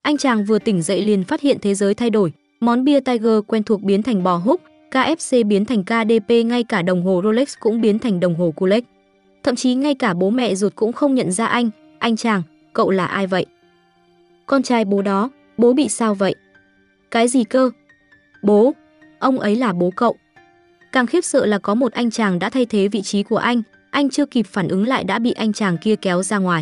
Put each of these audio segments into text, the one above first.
Anh chàng vừa tỉnh dậy liền phát hiện thế giới thay đổi, món bia Tiger quen thuộc biến thành bò húc, KFC biến thành KDP, ngay cả đồng hồ Rolex cũng biến thành đồng hồ Rolex. Thậm chí ngay cả bố mẹ ruột cũng không nhận ra anh. Anh chàng, cậu là ai vậy? Con trai bố đó, bố bị sao vậy? Cái gì cơ? Bố, ông ấy là bố cậu. Càng khiếp sợ là có một anh chàng đã thay thế vị trí của anh chưa kịp phản ứng lại đã bị anh chàng kia kéo ra ngoài.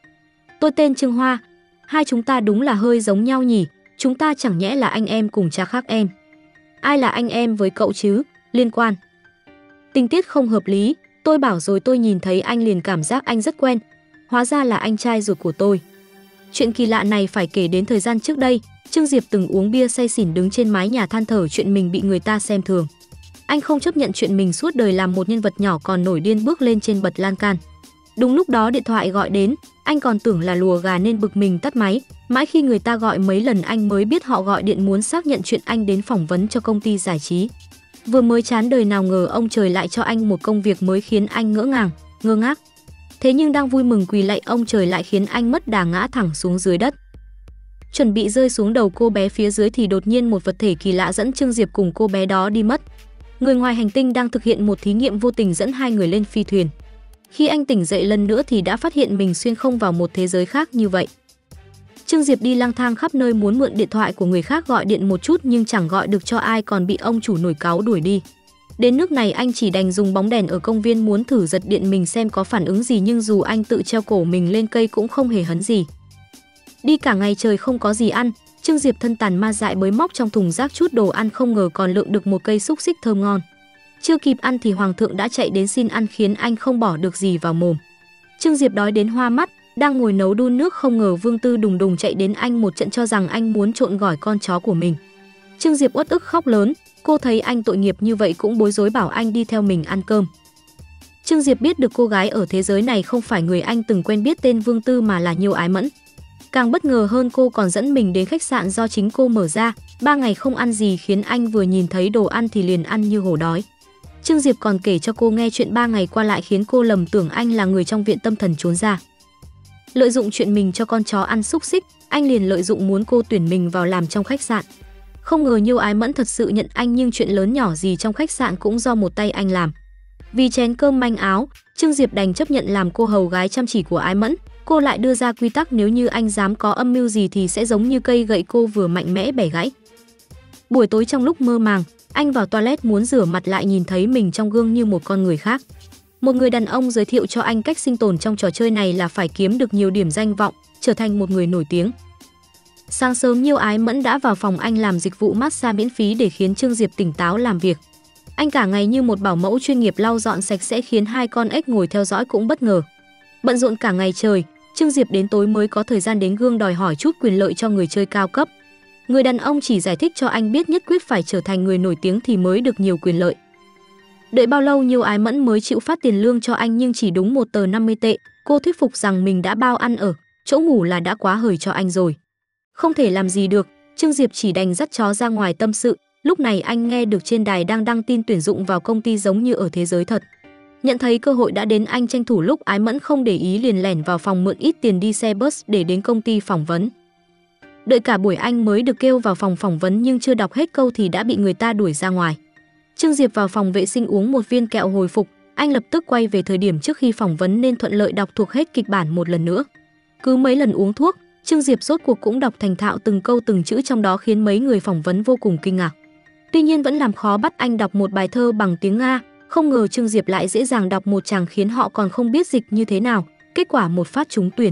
Tôi tên Trương Hoa, hai chúng ta đúng là hơi giống nhau nhỉ, chúng ta chẳng nhẽ là anh em cùng cha khác em. Ai là anh em với cậu chứ, liên quan. Tình tiết không hợp lý, tôi bảo rồi, tôi nhìn thấy anh liền cảm giác anh rất quen, hóa ra là anh trai ruột của tôi. Chuyện kỳ lạ này phải kể đến thời gian trước đây, Trương Diệp từng uống bia say xỉn đứng trên mái nhà than thở chuyện mình bị người ta xem thường. Anh không chấp nhận chuyện mình suốt đời làm một nhân vật nhỏ còn nổi điên bước lên trên bậc lan can. Đúng lúc đó điện thoại gọi đến, anh còn tưởng là lùa gà nên bực mình tắt máy. Mãi khi người ta gọi mấy lần anh mới biết họ gọi điện muốn xác nhận chuyện anh đến phỏng vấn cho công ty giải trí. Vừa mới chán đời nào ngờ ông trời lại cho anh một công việc mới khiến anh ngơ ngác. Thế nhưng đang vui mừng quỳ lạy ông trời lại khiến anh mất đà ngã thẳng xuống dưới đất. Chuẩn bị rơi xuống đầu cô bé phía dưới thì đột nhiên một vật thể kỳ lạ dẫn Trương Diệp cùng cô bé đó đi mất. Người ngoài hành tinh đang thực hiện một thí nghiệm vô tình dẫn hai người lên phi thuyền. Khi anh tỉnh dậy lần nữa thì đã phát hiện mình xuyên không vào một thế giới khác như vậy. Trương Diệp đi lang thang khắp nơi muốn mượn điện thoại của người khác gọi điện một chút nhưng chẳng gọi được cho ai, còn bị ông chủ nổi cáu đuổi đi. Đến nước này anh chỉ đành dùng bóng đèn ở công viên muốn thử giật điện mình xem có phản ứng gì, nhưng dù anh tự treo cổ mình lên cây cũng không hề hấn gì. Đi cả ngày trời không có gì ăn, Trương Diệp thân tàn ma dại bới móc trong thùng rác chút đồ ăn, không ngờ còn lượm được một cây xúc xích thơm ngon. Chưa kịp ăn thì hoàng thượng đã chạy đến xin ăn khiến anh không bỏ được gì vào mồm. Trương Diệp đói đến hoa mắt, đang ngồi nấu đun nước không ngờ Vương Tư đùng đùng chạy đến anh một trận cho rằng anh muốn trộn gỏi con chó của mình. Trương Diệp uất ức khóc lớn, cô thấy anh tội nghiệp như vậy cũng bối rối bảo anh đi theo mình ăn cơm. Trương Diệp biết được cô gái ở thế giới này không phải người anh từng quen biết tên Vương Tư mà là Nhiêu Ái Mẫn. Càng bất ngờ hơn, cô còn dẫn mình đến khách sạn do chính cô mở ra. 3 ngày không ăn gì khiến anh vừa nhìn thấy đồ ăn thì liền ăn như hổ đói. Trương Diệp còn kể cho cô nghe chuyện 3 ngày qua lại khiến cô lầm tưởng anh là người trong viện tâm thần trốn ra. Lợi dụng chuyện mình cho con chó ăn xúc xích, anh liền lợi dụng muốn cô tuyển mình vào làm trong khách sạn. Không ngờ Nhiêu Ái Mẫn thật sự nhận anh, nhưng chuyện lớn nhỏ gì trong khách sạn cũng do một tay anh làm. Vì chén cơm manh áo, Trương Diệp đành chấp nhận làm cô hầu gái chăm chỉ của Ái Mẫn. Cô lại đưa ra quy tắc nếu như anh dám có âm mưu gì thì sẽ giống như cây gậy cô vừa mạnh mẽ bẻ gãy. Buổi tối trong lúc mơ màng, anh vào toilet muốn rửa mặt lại nhìn thấy mình trong gương như một con người khác. Một người đàn ông giới thiệu cho anh cách sinh tồn trong trò chơi này là phải kiếm được nhiều điểm danh vọng, trở thành một người nổi tiếng. Sáng sớm Nhiêu Ái Mẫn đã vào phòng anh làm dịch vụ massage miễn phí để khiến Trương Diệp tỉnh táo làm việc. Anh cả ngày như một bảo mẫu chuyên nghiệp lau dọn sạch sẽ khiến hai con ếch ngồi theo dõi cũng bất ngờ. Bận rộn cả ngày trời, Trương Diệp đến tối mới có thời gian đến gương đòi hỏi chút quyền lợi cho người chơi cao cấp. Người đàn ông chỉ giải thích cho anh biết nhất quyết phải trở thành người nổi tiếng thì mới được nhiều quyền lợi. Đợi bao lâu Nhiêu Ái Mẫn mới chịu phát tiền lương cho anh, nhưng chỉ đúng 1 tờ 50 tệ. Cô thuyết phục rằng mình đã bao ăn ở, chỗ ngủ là đã quá hời cho anh rồi. Không thể làm gì được, Trương Diệp chỉ đành dắt chó ra ngoài tâm sự. Lúc này anh nghe được trên đài đang đăng tin tuyển dụng vào công ty giống như ở thế giới thật. Nhận thấy cơ hội đã đến, anh tranh thủ lúc Ái Mẫn không để ý liền lẻn vào phòng mượn ít tiền đi xe bus để đến công ty phỏng vấn. Đợi cả buổi anh mới được kêu vào phòng phỏng vấn, nhưng chưa đọc hết câu thì đã bị người ta đuổi ra ngoài. Trương Diệp vào phòng vệ sinh uống một viên kẹo hồi phục, anh lập tức quay về thời điểm trước khi phỏng vấn nên thuận lợi đọc thuộc hết kịch bản một lần nữa. Cứ mấy lần uống thuốc, Trương Diệp rốt cuộc cũng đọc thành thạo từng câu từng chữ trong đó khiến mấy người phỏng vấn vô cùng kinh ngạc. Tuy nhiên vẫn làm khó bắt anh đọc một bài thơ bằng tiếng Nga, không ngờ Trương Diệp lại dễ dàng đọc một tràng khiến họ còn không biết dịch như thế nào, kết quả một phát trúng tuyển.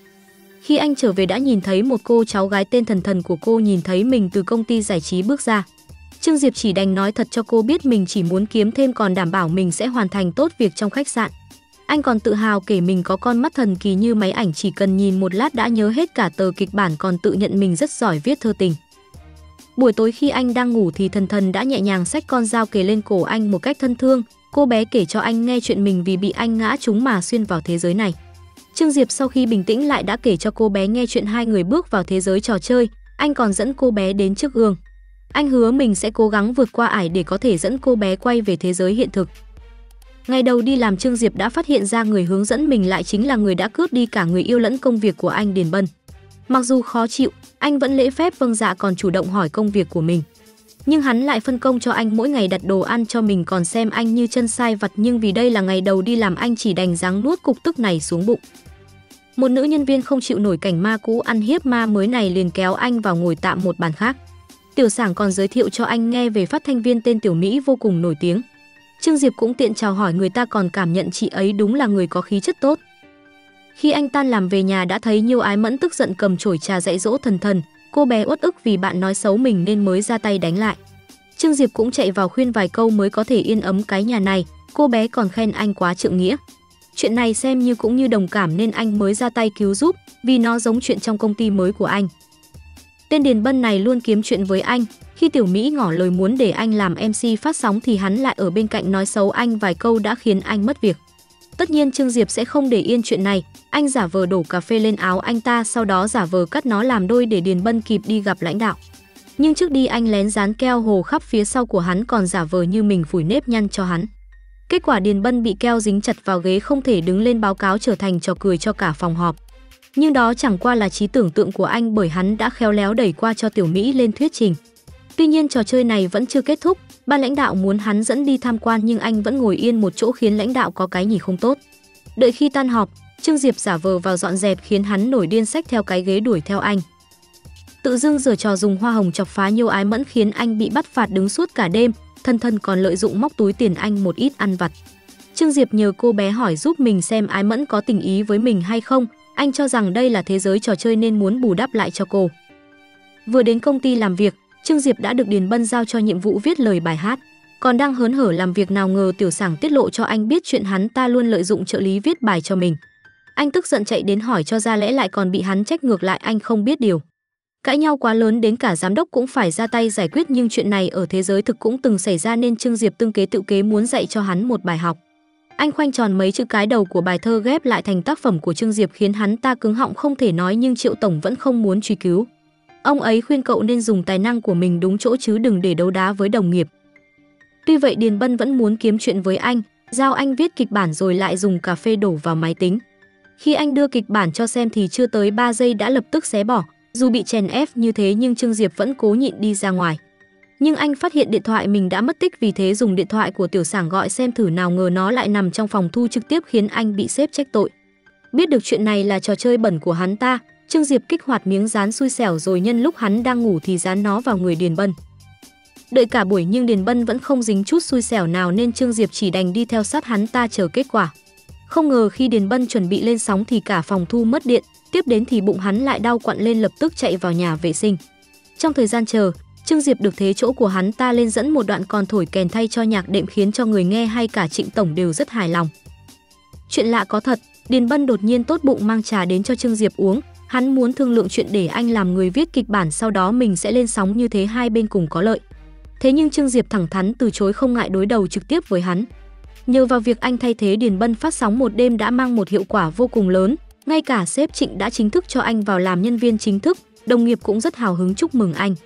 Khi anh trở về đã nhìn thấy một cô cháu gái tên Thần Thần của cô nhìn thấy mình từ công ty giải trí bước ra. Trương Diệp chỉ đành nói thật cho cô biết mình chỉ muốn kiếm thêm, còn đảm bảo mình sẽ hoàn thành tốt việc trong khách sạn. Anh còn tự hào kể mình có con mắt thần kỳ như máy ảnh, chỉ cần nhìn một lát đã nhớ hết cả tờ kịch bản, còn tự nhận mình rất giỏi viết thơ tình. Buổi tối khi anh đang ngủ thì Thần Thần đã nhẹ nhàng xách con dao kề lên cổ anh một cách thân thương. Cô bé kể cho anh nghe chuyện mình vì bị anh ngã trúng mà xuyên vào thế giới này. Trương Diệp sau khi bình tĩnh lại đã kể cho cô bé nghe chuyện hai người bước vào thế giới trò chơi. Anh còn dẫn cô bé đến trước gương. Anh hứa mình sẽ cố gắng vượt qua ải để có thể dẫn cô bé quay về thế giới hiện thực. Ngày đầu đi làm, Trương Diệp đã phát hiện ra người hướng dẫn mình lại chính là người đã cướp đi cả người yêu lẫn công việc của anh Điền Bân. Mặc dù khó chịu, anh vẫn lễ phép vâng dạ còn chủ động hỏi công việc của mình. Nhưng hắn lại phân công cho anh mỗi ngày đặt đồ ăn cho mình còn xem anh như chân sai vặt, nhưng vì đây là ngày đầu đi làm anh chỉ đành gắng nuốt cục tức này xuống bụng. Một nữ nhân viên không chịu nổi cảnh ma cũ ăn hiếp ma mới này liền kéo anh vào ngồi tạm một bàn khác. Tiểu Sảng còn giới thiệu cho anh nghe về phát thanh viên tên Tiểu Mỹ vô cùng nổi tiếng. Trương Diệp cũng tiện chào hỏi người ta, còn cảm nhận chị ấy đúng là người có khí chất tốt. Khi anh tan làm về nhà đã thấy Nhiêu Ái Mẫn tức giận cầm chổi trà dạy dỗ Thần Thần. Cô bé uất ức vì bạn nói xấu mình nên mới ra tay đánh lại. Trương Diệp cũng chạy vào khuyên vài câu mới có thể yên ấm cái nhà này. Cô bé còn khen anh quá trượng nghĩa. Chuyện này xem như cũng như đồng cảm nên anh mới ra tay cứu giúp, vì nó giống chuyện trong công ty mới của anh. Tên Điền Bân này luôn kiếm chuyện với anh. Khi Tiểu Mỹ ngỏ lời muốn để anh làm MC phát sóng thì hắn lại ở bên cạnh nói xấu anh vài câu đã khiến anh mất việc. Tất nhiên Trương Diệp sẽ không để yên chuyện này. Anh giả vờ đổ cà phê lên áo anh ta, sau đó giả vờ cắt nó làm đôi để Điền Bân kịp đi gặp lãnh đạo. Nhưng trước đi anh lén dán keo hồ khắp phía sau của hắn, còn giả vờ như mình phủi nếp nhăn cho hắn. Kết quả Điền Bân bị keo dính chặt vào ghế không thể đứng lên báo cáo, trở thành trò cười cho cả phòng họp. Nhưng đó chẳng qua là trí tưởng tượng của anh, bởi hắn đã khéo léo đẩy qua cho Tiểu Mỹ lên thuyết trình. Tuy nhiên trò chơi này vẫn chưa kết thúc, ban lãnh đạo muốn hắn dẫn đi tham quan nhưng anh vẫn ngồi yên một chỗ khiến lãnh đạo có cái nhìn không tốt. Đợi khi tan họp, Trương Diệp giả vờ vào dọn dẹp khiến hắn nổi điên xách theo cái ghế đuổi theo anh. Tự dưng giở trò dùng hoa hồng chọc phá Nhiêu Ái Mẫn khiến anh bị bắt phạt đứng suốt cả đêm. Thần Thần còn lợi dụng móc túi tiền anh một ít ăn vặt. Trương Diệp nhờ cô bé hỏi giúp mình xem Ái Mẫn có tình ý với mình hay không. Anh cho rằng đây là thế giới trò chơi nên muốn bù đắp lại cho cô. Vừa đến công ty làm việc, Trương Diệp đã được Điền Bân giao cho nhiệm vụ viết lời bài hát. Còn đang hớn hở làm việc, nào ngờ Tiểu Sảng tiết lộ cho anh biết chuyện hắn ta luôn lợi dụng trợ lý viết bài cho mình. Anh tức giận chạy đến hỏi cho ra lẽ, lại còn bị hắn trách ngược lại anh không biết điều. Cãi nhau quá lớn đến cả giám đốc cũng phải ra tay giải quyết, nhưng chuyện này ở thế giới thực cũng từng xảy ra nên Trương Diệp tương kế tự kế muốn dạy cho hắn một bài học. Anh khoanh tròn mấy chữ cái đầu của bài thơ ghép lại thành tác phẩm của Trương Diệp khiến hắn ta cứng họng không thể nói, nhưng Triệu tổng vẫn không muốn truy cứu. Ông ấy khuyên cậu nên dùng tài năng của mình đúng chỗ chứ đừng để đấu đá với đồng nghiệp. Tuy vậy Điền Bân vẫn muốn kiếm chuyện với anh, giao anh viết kịch bản rồi lại dùng cà phê đổ vào máy tính. Khi anh đưa kịch bản cho xem thì chưa tới 3 giây đã lập tức xé bỏ. Dù bị chèn ép như thế nhưng Trương Diệp vẫn cố nhịn đi ra ngoài. Nhưng anh phát hiện điện thoại mình đã mất tích, vì thế dùng điện thoại của Tiểu Sảng gọi xem thử, nào ngờ nó lại nằm trong phòng thu trực tiếp khiến anh bị sếp trách tội. Biết được chuyện này là trò chơi bẩn của hắn ta, Trương Diệp kích hoạt miếng dán xui xẻo rồi nhân lúc hắn đang ngủ thì dán nó vào người Điền Bân. Đợi cả buổi nhưng Điền Bân vẫn không dính chút xui xẻo nào nên Trương Diệp chỉ đành đi theo sát hắn ta chờ kết quả. Không ngờ khi Điền Bân chuẩn bị lên sóng thì cả phòng thu mất điện, tiếp đến thì bụng hắn lại đau quặn lên, lập tức chạy vào nhà vệ sinh. Trong thời gian chờ, Trương Diệp được thế chỗ của hắn ta lên dẫn một đoạn còn thổi kèn thay cho nhạc đệm khiến cho người nghe hay cả Trịnh tổng đều rất hài lòng. Chuyện lạ có thật, Điền Bân đột nhiên tốt bụng mang trà đến cho Trương Diệp uống. Hắn muốn thương lượng chuyện để anh làm người viết kịch bản, sau đó mình sẽ lên sóng, như thế hai bên cùng có lợi. Thế nhưng Trương Diệp thẳng thắn từ chối, không ngại đối đầu trực tiếp với hắn. Nhờ vào việc anh thay thế Điền Bân phát sóng một đêm đã mang một hiệu quả vô cùng lớn. Ngay cả sếp Trịnh đã chính thức cho anh vào làm nhân viên chính thức, đồng nghiệp cũng rất hào hứng chúc mừng anh.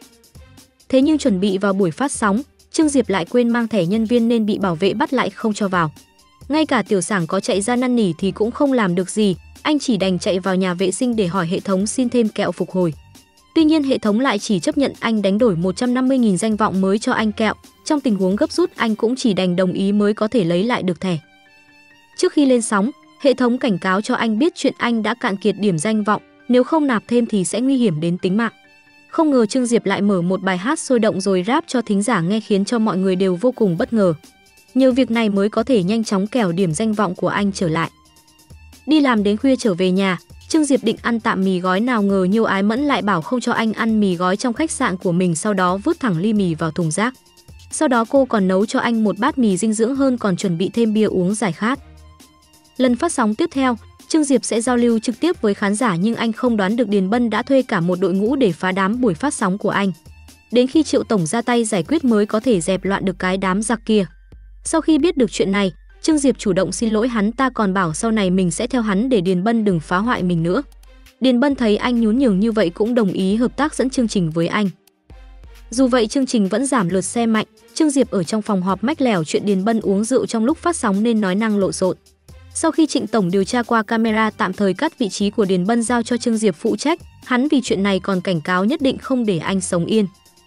Thế nhưng chuẩn bị vào buổi phát sóng, Trương Diệp lại quên mang thẻ nhân viên nên bị bảo vệ bắt lại không cho vào. Ngay cả Tiểu Sảng có chạy ra năn nỉ thì cũng không làm được gì, anh chỉ đành chạy vào nhà vệ sinh để hỏi hệ thống xin thêm kẹo phục hồi. Tuy nhiên hệ thống lại chỉ chấp nhận anh đánh đổi 150.000 danh vọng mới cho anh kẹo. Trong tình huống gấp rút anh cũng chỉ đành đồng ý mới có thể lấy lại được thẻ. Trước khi lên sóng, hệ thống cảnh cáo cho anh biết chuyện anh đã cạn kiệt điểm danh vọng, nếu không nạp thêm thì sẽ nguy hiểm đến tính mạng. Không ngờ Trương Diệp lại mở một bài hát sôi động rồi rap cho thính giả nghe khiến cho mọi người đều vô cùng bất ngờ. Nhờ việc này mới có thể nhanh chóng kẻo điểm danh vọng của anh trở lại. Đi làm đến khuya trở về nhà, Trương Diệp định ăn tạm mì gói, nào ngờ Nhiêu Ái Mẫn lại bảo không cho anh ăn mì gói trong khách sạn của mình, sau đó vứt thẳng ly mì vào thùng rác. Sau đó cô còn nấu cho anh một bát mì dinh dưỡng hơn, còn chuẩn bị thêm bia uống giải khát. Lần phát sóng tiếp theo, Trương Diệp sẽ giao lưu trực tiếp với khán giả, nhưng anh không đoán được Điền Bân đã thuê cả một đội ngũ để phá đám buổi phát sóng của anh. Đến khi Triệu tổng ra tay giải quyết mới có thể dẹp loạn được cái đám giặc kia. Sau khi biết được chuyện này, Trương Diệp chủ động xin lỗi hắn ta, còn bảo sau này mình sẽ theo hắn để Điền Bân đừng phá hoại mình nữa. Điền Bân thấy anh nhún nhường như vậy cũng đồng ý hợp tác dẫn chương trình với anh. Dù vậy chương trình vẫn giảm lượt xem mạnh. Trương Diệp ở trong phòng họp mách lẻo chuyện Điền Bân uống rượu trong lúc phát sóng nên nói năng lộn xộn. Sau khi Trịnh tổng điều tra qua camera, tạm thời cắt vị trí của Điền Bân giao cho Trương Diệp phụ trách, Hắn vì chuyện này còn cảnh cáo nhất định không để anh sống yên.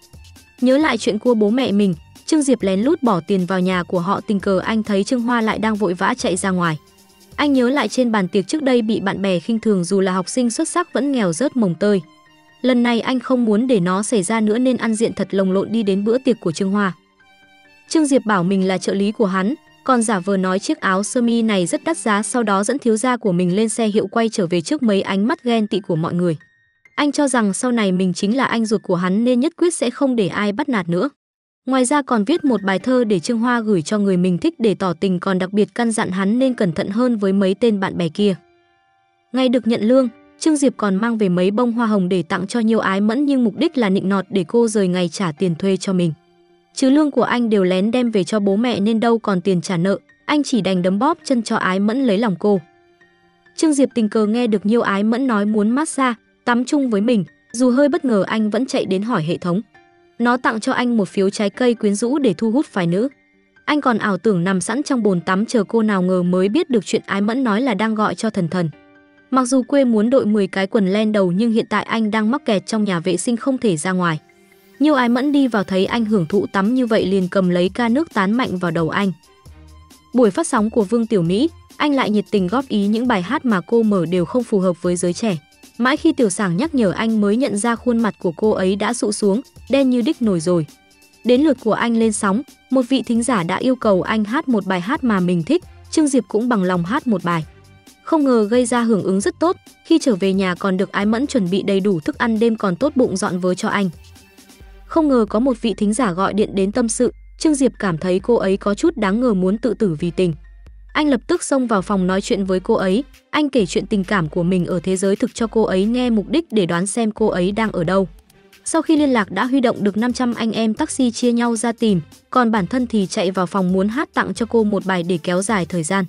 Nhớ lại chuyện của bố mẹ mình, Trương Diệp lén lút bỏ tiền vào nhà của họ, tình cờ anh thấy Trương Hoa lại đang vội vã chạy ra ngoài. Anh nhớ lại trên bàn tiệc trước đây bị bạn bè khinh thường, dù là học sinh xuất sắc vẫn nghèo rớt mồng tơi. Lần này anh không muốn để nó xảy ra nữa nên ăn diện thật lồng lộn đi đến bữa tiệc của Trương Hoa. Trương Diệp bảo mình là trợ lý của hắn, còn giả vờ nói chiếc áo sơ mi này rất đắt giá, sau đó dẫn thiếu gia của mình lên xe hiệu quay trở về trước mấy ánh mắt ghen tị của mọi người. Anh cho rằng sau này mình chính là anh ruột của hắn nên nhất quyết sẽ không để ai bắt nạt nữa. Ngoài ra còn viết một bài thơ để Trương Hoa gửi cho người mình thích để tỏ tình, còn đặc biệt căn dặn hắn nên cẩn thận hơn với mấy tên bạn bè kia. Ngày được nhận lương, Trương Diệp còn mang về mấy bông hoa hồng để tặng cho Nhiêu Ái Mẫn, nhưng mục đích là nịnh nọt để cô rời ngày trả tiền thuê cho mình. Chứ lương của anh đều lén đem về cho bố mẹ nên đâu còn tiền trả nợ, anh chỉ đành đấm bóp chân cho Ái Mẫn lấy lòng cô. Trương Diệp tình cờ nghe được Nhiêu Ái Mẫn nói muốn massage, tắm chung với mình, dù hơi bất ngờ anh vẫn chạy đến hỏi hệ thống. Nó tặng cho anh một phiếu trái cây quyến rũ để thu hút phái nữ. Anh còn ảo tưởng nằm sẵn trong bồn tắm chờ cô, nào ngờ mới biết được chuyện Ái Mẫn nói là đang gọi cho thần thần. Mặc dù quê muốn đội 10 cái quần len đầu nhưng hiện tại anh đang mắc kẹt trong nhà vệ sinh không thể ra ngoài. Nhiêu Ái Mẫn đi vào thấy anh hưởng thụ tắm như vậy liền cầm lấy ca nước tán mạnh vào đầu anh. Buổi phát sóng của Vương Tiểu Mỹ, anh lại nhiệt tình góp ý những bài hát mà cô mở đều không phù hợp với giới trẻ. Mãi khi Tiểu Sảng nhắc nhở anh mới nhận ra khuôn mặt của cô ấy đã sụ xuống, đen như đích nồi rồi. Đến lượt của anh lên sóng, một vị thính giả đã yêu cầu anh hát một bài hát mà mình thích, Trương Diệp cũng bằng lòng hát một bài. Không ngờ gây ra hưởng ứng rất tốt, khi trở về nhà còn được Ái Mẫn chuẩn bị đầy đủ thức ăn đêm còn tốt bụng dọn vớ cho anh. Không ngờ có một vị thính giả gọi điện đến tâm sự, Trương Diệp cảm thấy cô ấy có chút đáng ngờ muốn tự tử vì tình. Anh lập tức xông vào phòng nói chuyện với cô ấy, anh kể chuyện tình cảm của mình ở thế giới thực cho cô ấy nghe, mục đích để đoán xem cô ấy đang ở đâu. Sau khi liên lạc đã huy động được 500 anh em taxi chia nhau ra tìm, còn bản thân thì chạy vào phòng muốn hát tặng cho cô một bài để kéo dài thời gian.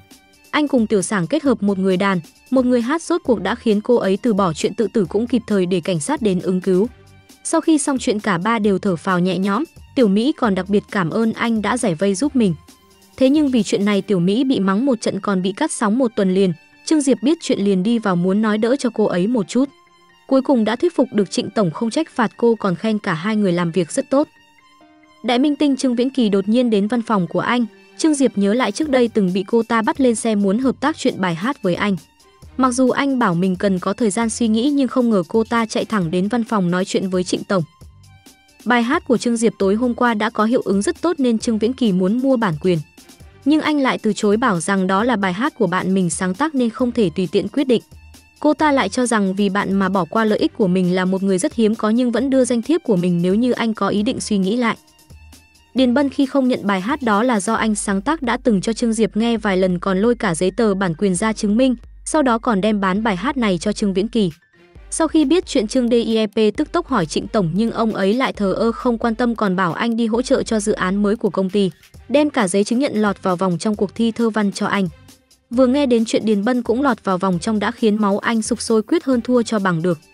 Anh cùng Tiểu Sảng kết hợp một người đàn, một người hát, rốt cuộc đã khiến cô ấy từ bỏ chuyện tự tử, cũng kịp thời để cảnh sát đến ứng cứu. Sau khi xong chuyện cả ba đều thở phào nhẹ nhõm, Tiểu Mỹ còn đặc biệt cảm ơn anh đã giải vây giúp mình. Thế nhưng vì chuyện này Tiểu Mỹ bị mắng một trận còn bị cắt sóng một tuần liền. Trương Diệp biết chuyện liền đi vào muốn nói đỡ cho cô ấy một chút. Cuối cùng đã thuyết phục được Trịnh tổng không trách phạt cô, còn khen cả hai người làm việc rất tốt. Đại minh tinh Trương Viễn Kỳ đột nhiên đến văn phòng của anh. Trương Diệp nhớ lại trước đây từng bị cô ta bắt lên xe muốn hợp tác chuyện bài hát với anh. Mặc dù anh bảo mình cần có thời gian suy nghĩ nhưng không ngờ cô ta chạy thẳng đến văn phòng nói chuyện với Trịnh tổng. Bài hát của Trương Diệp tối hôm qua đã có hiệu ứng rất tốt nên Trương Viễn Kỳ muốn mua bản quyền. Nhưng anh lại từ chối, bảo rằng đó là bài hát của bạn mình sáng tác nên không thể tùy tiện quyết định. Cô ta lại cho rằng vì bạn mà bỏ qua lợi ích của mình là một người rất hiếm có, nhưng vẫn đưa danh thiếp của mình nếu như anh có ý định suy nghĩ lại. Điền Bân khi không nhận bài hát đó là do anh sáng tác đã từng cho Trương Diệp nghe vài lần, còn lôi cả giấy tờ bản quyền ra chứng minh, sau đó còn đem bán bài hát này cho Trương Viễn Kỳ. Sau khi biết chuyện, Trương DIEP tức tốc hỏi Trịnh tổng nhưng ông ấy lại thờ ơ không quan tâm, còn bảo anh đi hỗ trợ cho dự án mới của công ty, đem cả giấy chứng nhận lọt vào vòng trong cuộc thi thơ văn cho anh. Vừa nghe đến chuyện Điền Bân cũng lọt vào vòng trong đã khiến máu anh sục sôi, quyết hơn thua cho bằng được.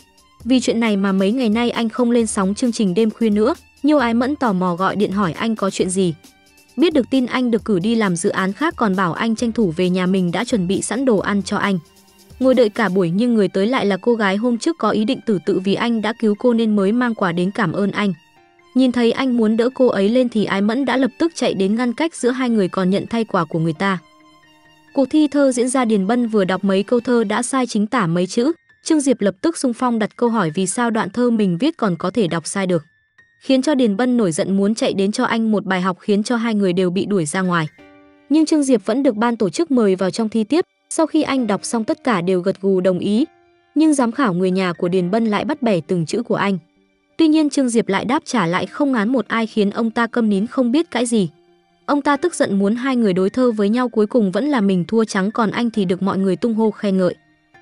Vì chuyện này mà mấy ngày nay anh không lên sóng chương trình đêm khuya nữa. Nhiêu Ái Mẫn tò mò gọi điện hỏi anh có chuyện gì. Biết được tin anh được cử đi làm dự án khác, còn bảo anh tranh thủ về nhà mình đã chuẩn bị sẵn đồ ăn cho anh. Ngồi đợi cả buổi nhưng người tới lại là cô gái hôm trước có ý định tử tự vì anh đã cứu cô nên mới mang quà đến cảm ơn anh. Nhìn thấy anh muốn đỡ cô ấy lên thì Ái Mẫn đã lập tức chạy đến ngăn cách giữa hai người, còn nhận thay quà của người ta. Cuộc thi thơ diễn ra, Điền Bân vừa đọc mấy câu thơ đã sai chính tả mấy chữ. Trương Diệp lập tức xung phong đặt câu hỏi vì sao đoạn thơ mình viết còn có thể đọc sai được, khiến cho Điền Bân nổi giận muốn chạy đến cho anh một bài học, khiến cho hai người đều bị đuổi ra ngoài. Nhưng Trương Diệp vẫn được ban tổ chức mời vào trong thi tiếp. Sau khi anh đọc xong tất cả đều gật gù đồng ý, nhưng giám khảo người nhà của Điền Bân lại bắt bẻ từng chữ của anh. Tuy nhiên Trương Diệp lại đáp trả lại không ngán một ai, khiến ông ta câm nín không biết cãi gì. Ông ta tức giận muốn hai người đối thơ với nhau, cuối cùng vẫn là mình thua trắng, còn anh thì được mọi người tung hô khen ngợi.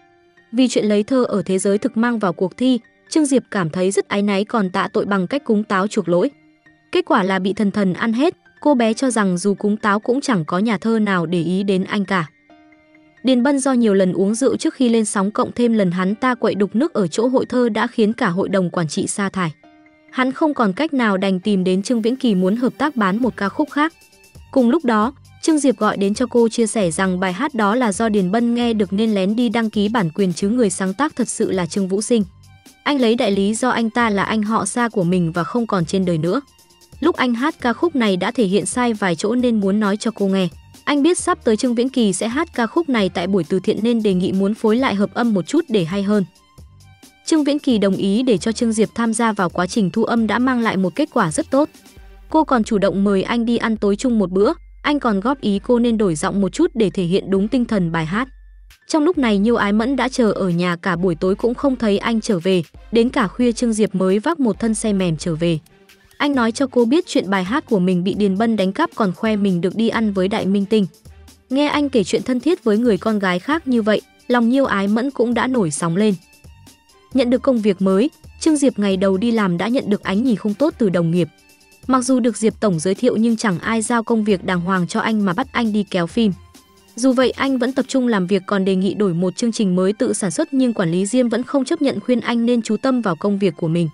Vì chuyện lấy thơ ở thế giới thực mang vào cuộc thi, Trương Diệp cảm thấy rất áy náy, còn tạ tội bằng cách cúng táo chuộc lỗi. Kết quả là bị thần thần ăn hết. Cô bé cho rằng dù cúng táo cũng chẳng có nhà thơ nào để ý đến anh cả. Điền Bân do nhiều lần uống rượu trước khi lên sóng, cộng thêm lần hắn ta quậy đục nước ở chỗ hội thơ đã khiến cả hội đồng quản trị sa thải. Hắn không còn cách nào đành tìm đến Trương Viễn Kỳ muốn hợp tác bán một ca khúc khác. Cùng lúc đó, Trương Diệp gọi đến cho cô chia sẻ rằng bài hát đó là do Điền Bân nghe được nên lén đi đăng ký bản quyền chứ người sáng tác thật sự là Trương Vũ Sinh. Anh lấy đại lý do anh ta là anh họ xa của mình và không còn trên đời nữa. Lúc anh hát ca khúc này đã thể hiện sai vài chỗ nên muốn nói cho cô nghe. Anh biết sắp tới Trương Viễn Kỳ sẽ hát ca khúc này tại buổi từ thiện nên đề nghị muốn phối lại hợp âm một chút để hay hơn. Trương Viễn Kỳ đồng ý để cho Trương Diệp tham gia vào quá trình thu âm đã mang lại một kết quả rất tốt. Cô còn chủ động mời anh đi ăn tối chung một bữa, anh còn góp ý cô nên đổi giọng một chút để thể hiện đúng tinh thần bài hát. Trong lúc này Nhiêu Ái Mẫn đã chờ ở nhà cả buổi tối cũng không thấy anh trở về, đến cả khuya Trương Diệp mới vác một thân xe mềm trở về. Anh nói cho cô biết chuyện bài hát của mình bị Điền Bân đánh cắp còn khoe mình được đi ăn với đại minh tinh. Nghe anh kể chuyện thân thiết với người con gái khác như vậy, lòng Nhiêu Ái Mẫn cũng đã nổi sóng lên. Nhận được công việc mới, Trương Diệp ngày đầu đi làm đã nhận được ánh nhìn không tốt từ đồng nghiệp. Mặc dù được Diệp Tổng giới thiệu nhưng chẳng ai giao công việc đàng hoàng cho anh mà bắt anh đi kéo phim. Dù vậy anh vẫn tập trung làm việc còn đề nghị đổi một chương trình mới tự sản xuất nhưng quản lý Diêm vẫn không chấp nhận khuyên anh nên chú tâm vào công việc của mình.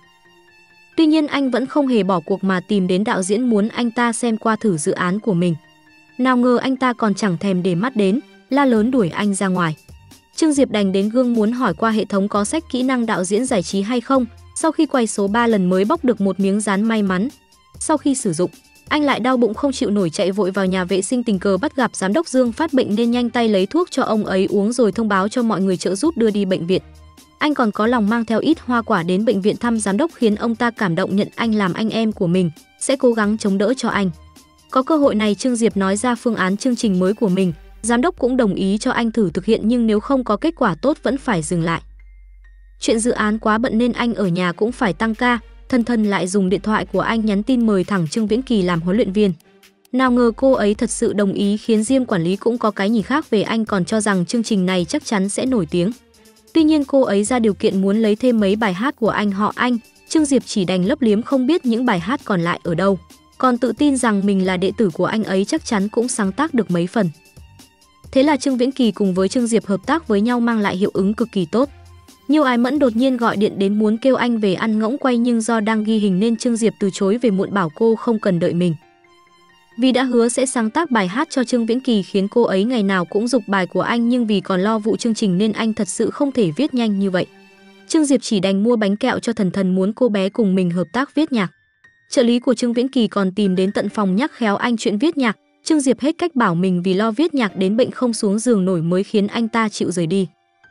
Tuy nhiên anh vẫn không hề bỏ cuộc mà tìm đến đạo diễn muốn anh ta xem qua thử dự án của mình. Nào ngờ anh ta còn chẳng thèm để mắt đến, la lớn đuổi anh ra ngoài. Trương Diệp đành đến gương muốn hỏi qua hệ thống có sách kỹ năng đạo diễn giải trí hay không, sau khi quay số 3 lần mới bóc được một miếng dán may mắn. Sau khi sử dụng, anh lại đau bụng không chịu nổi chạy vội vào nhà vệ sinh tình cờ bắt gặp giám đốc Dương phát bệnh nên nhanh tay lấy thuốc cho ông ấy uống rồi thông báo cho mọi người trợ giúp đưa đi bệnh viện. Anh còn có lòng mang theo ít hoa quả đến bệnh viện thăm giám đốc khiến ông ta cảm động nhận anh làm anh em của mình, sẽ cố gắng chống đỡ cho anh. Có cơ hội này Trương Diệp nói ra phương án chương trình mới của mình, giám đốc cũng đồng ý cho anh thử thực hiện nhưng nếu không có kết quả tốt vẫn phải dừng lại. Chuyện dự án quá bận nên anh ở nhà cũng phải tăng ca, Thân lại dùng điện thoại của anh nhắn tin mời thẳng Trương Viễn Kỳ làm huấn luyện viên. Nào ngờ cô ấy thật sự đồng ý khiến Diêm quản lý cũng có cái nhìn khác về anh còn cho rằng chương trình này chắc chắn sẽ nổi tiếng. Tuy nhiên cô ấy ra điều kiện muốn lấy thêm mấy bài hát của anh họ Anh, Trương Diệp chỉ đành lấp liếm không biết những bài hát còn lại ở đâu, còn tự tin rằng mình là đệ tử của anh ấy chắc chắn cũng sáng tác được mấy phần. Thế là Trương Viễn Kỳ cùng với Trương Diệp hợp tác với nhau mang lại hiệu ứng cực kỳ tốt. Nhiêu Ái Mẫn đột nhiên gọi điện đến muốn kêu anh về ăn ngỗng quay nhưng do đang ghi hình nên Trương Diệp từ chối về muộn bảo cô không cần đợi mình. Vì đã hứa sẽ sáng tác bài hát cho Trương Viễn Kỳ khiến cô ấy ngày nào cũng giục bài của anh nhưng vì còn lo vụ chương trình nên anh thật sự không thể viết nhanh như vậy. Trương Diệp chỉ đành mua bánh kẹo cho Thần muốn cô bé cùng mình hợp tác viết nhạc. Trợ lý của Trương Viễn Kỳ còn tìm đến tận phòng nhắc khéo anh chuyện viết nhạc. Trương Diệp hết cách bảo mình vì lo viết nhạc đến bệnh không xuống giường nổi mới khiến anh ta chịu rời đi.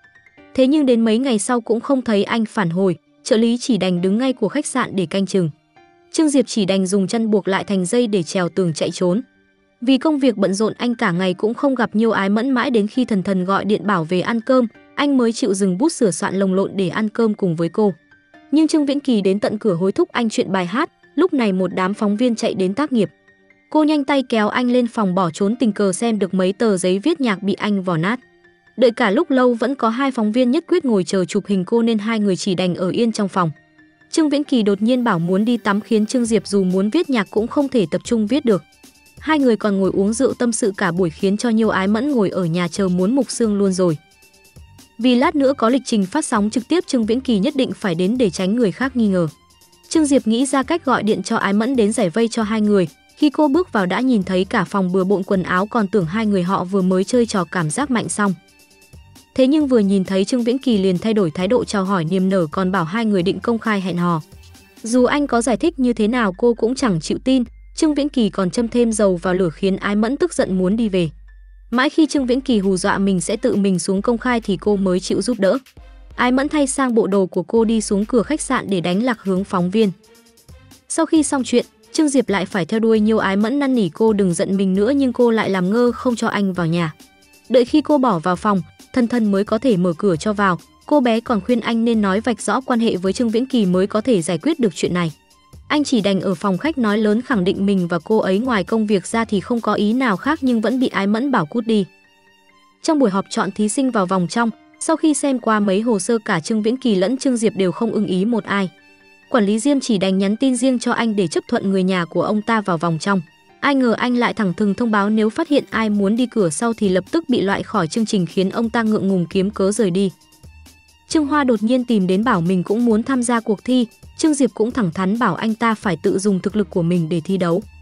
Thế nhưng đến mấy ngày sau cũng không thấy anh phản hồi, trợ lý chỉ đành đứng ngay của khách sạn để canh chừng. Trương Diệp chỉ đành dùng chân buộc lại thành dây để trèo tường chạy trốn. Vì công việc bận rộn anh cả ngày cũng không gặp Nhiêu Ái Mẫn mãi đến khi Thần gọi điện bảo về ăn cơm, anh mới chịu dừng bút sửa soạn lồng lộn để ăn cơm cùng với cô. Nhưng Trương Viễn Kỳ đến tận cửa hối thúc anh chuyện bài hát, lúc này một đám phóng viên chạy đến tác nghiệp. Cô nhanh tay kéo anh lên phòng bỏ trốn tình cờ xem được mấy tờ giấy viết nhạc bị anh vò nát. Đợi cả lúc lâu vẫn có hai phóng viên nhất quyết ngồi chờ chụp hình cô nên hai người chỉ đành ở yên trong phòng. Trương Viễn Kỳ đột nhiên bảo muốn đi tắm khiến Trương Diệp dù muốn viết nhạc cũng không thể tập trung viết được. Hai người còn ngồi uống rượu tâm sự cả buổi khiến cho Nhiêu Ái Mẫn ngồi ở nhà chờ muốn mục xương luôn rồi. Vì lát nữa có lịch trình phát sóng trực tiếp Trương Viễn Kỳ nhất định phải đến để tránh người khác nghi ngờ. Trương Diệp nghĩ ra cách gọi điện cho Ái Mẫn đến giải vây cho hai người. Khi cô bước vào đã nhìn thấy cả phòng bừa bộn quần áo còn tưởng hai người họ vừa mới chơi trò cảm giác mạnh xong. Thế nhưng vừa nhìn thấy Trương Viễn Kỳ liền thay đổi thái độ chào hỏi niềm nở còn bảo hai người định công khai hẹn hò. Dù anh có giải thích như thế nào cô cũng chẳng chịu tin, Trương Viễn Kỳ còn châm thêm dầu vào lửa khiến Ái Mẫn tức giận muốn đi về. Mãi khi Trương Viễn Kỳ hù dọa mình sẽ tự mình xuống công khai thì cô mới chịu giúp đỡ. Ái Mẫn thay sang bộ đồ của cô đi xuống cửa khách sạn để đánh lạc hướng phóng viên. Sau khi xong chuyện, Trương Diệp lại phải theo đuôi Nhiêu Ái Mẫn năn nỉ cô đừng giận mình nữa nhưng cô lại làm ngơ không cho anh vào nhà. Đợi khi cô bỏ vào phòng, Thân mới có thể mở cửa cho vào, cô bé còn khuyên anh nên nói vạch rõ quan hệ với Trương Viễn Kỳ mới có thể giải quyết được chuyện này. Anh chỉ đành ở phòng khách nói lớn khẳng định mình và cô ấy ngoài công việc ra thì không có ý nào khác nhưng vẫn bị Ái Mẫn bảo cút đi. Trong buổi họp chọn thí sinh vào vòng trong, sau khi xem qua mấy hồ sơ cả Trương Viễn Kỳ lẫn Trương Diệp đều không ưng ý một ai. Quản lý Diêm chỉ đành nhắn tin riêng cho anh để chấp thuận người nhà của ông ta vào vòng trong. Ai ngờ anh lại thẳng thừng thông báo nếu phát hiện ai muốn đi cửa sau thì lập tức bị loại khỏi chương trình khiến ông ta ngượng ngùng kiếm cớ rời đi. Trương Hoa đột nhiên tìm đến bảo mình cũng muốn tham gia cuộc thi, Trương Diệp cũng thẳng thắn bảo anh ta phải tự dùng thực lực của mình để thi đấu.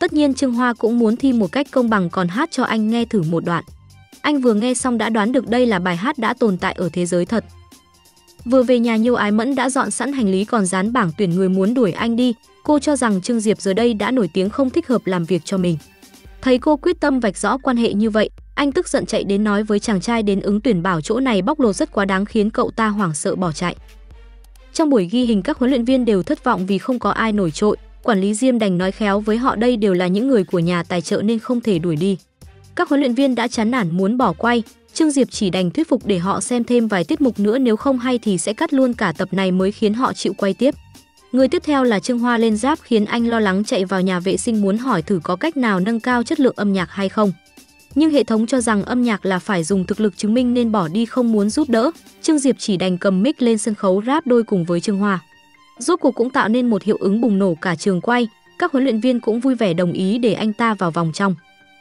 Tất nhiên Trương Hoa cũng muốn thi một cách công bằng còn hát cho anh nghe thử một đoạn. Anh vừa nghe xong đã đoán được đây là bài hát đã tồn tại ở thế giới thật. Vừa về nhà Nhiêu Ái Mẫn đã dọn sẵn hành lý còn dán bảng tuyển người muốn đuổi anh đi. Cô cho rằng Trương Diệp giờ đây đã nổi tiếng không thích hợp làm việc cho mình. Thấy cô quyết tâm vạch rõ quan hệ như vậy, anh tức giận chạy đến nói với chàng trai đến ứng tuyển bảo chỗ này bóc lột rất quá đáng khiến cậu ta hoảng sợ bỏ chạy. Trong buổi ghi hình các huấn luyện viên đều thất vọng vì không có ai nổi trội. Quản lý Diêm đành nói khéo với họ đây đều là những người của nhà tài trợ nên không thể đuổi đi. Các huấn luyện viên đã chán nản muốn bỏ quay, Trương Diệp chỉ đành thuyết phục để họ xem thêm vài tiết mục nữa nếu không hay thì sẽ cắt luôn cả tập này mới khiến họ chịu quay tiếp. Người tiếp theo là Trương Hoa lên giáp khiến anh lo lắng chạy vào nhà vệ sinh muốn hỏi thử có cách nào nâng cao chất lượng âm nhạc hay không. Nhưng hệ thống cho rằng âm nhạc là phải dùng thực lực chứng minh nên bỏ đi không muốn giúp đỡ. Trương Diệp chỉ đành cầm mic lên sân khấu rap đôi cùng với Trương Hoa. Rốt cuộc cũng tạo nên một hiệu ứng bùng nổ cả trường quay, các huấn luyện viên cũng vui vẻ đồng ý để anh ta vào vòng trong.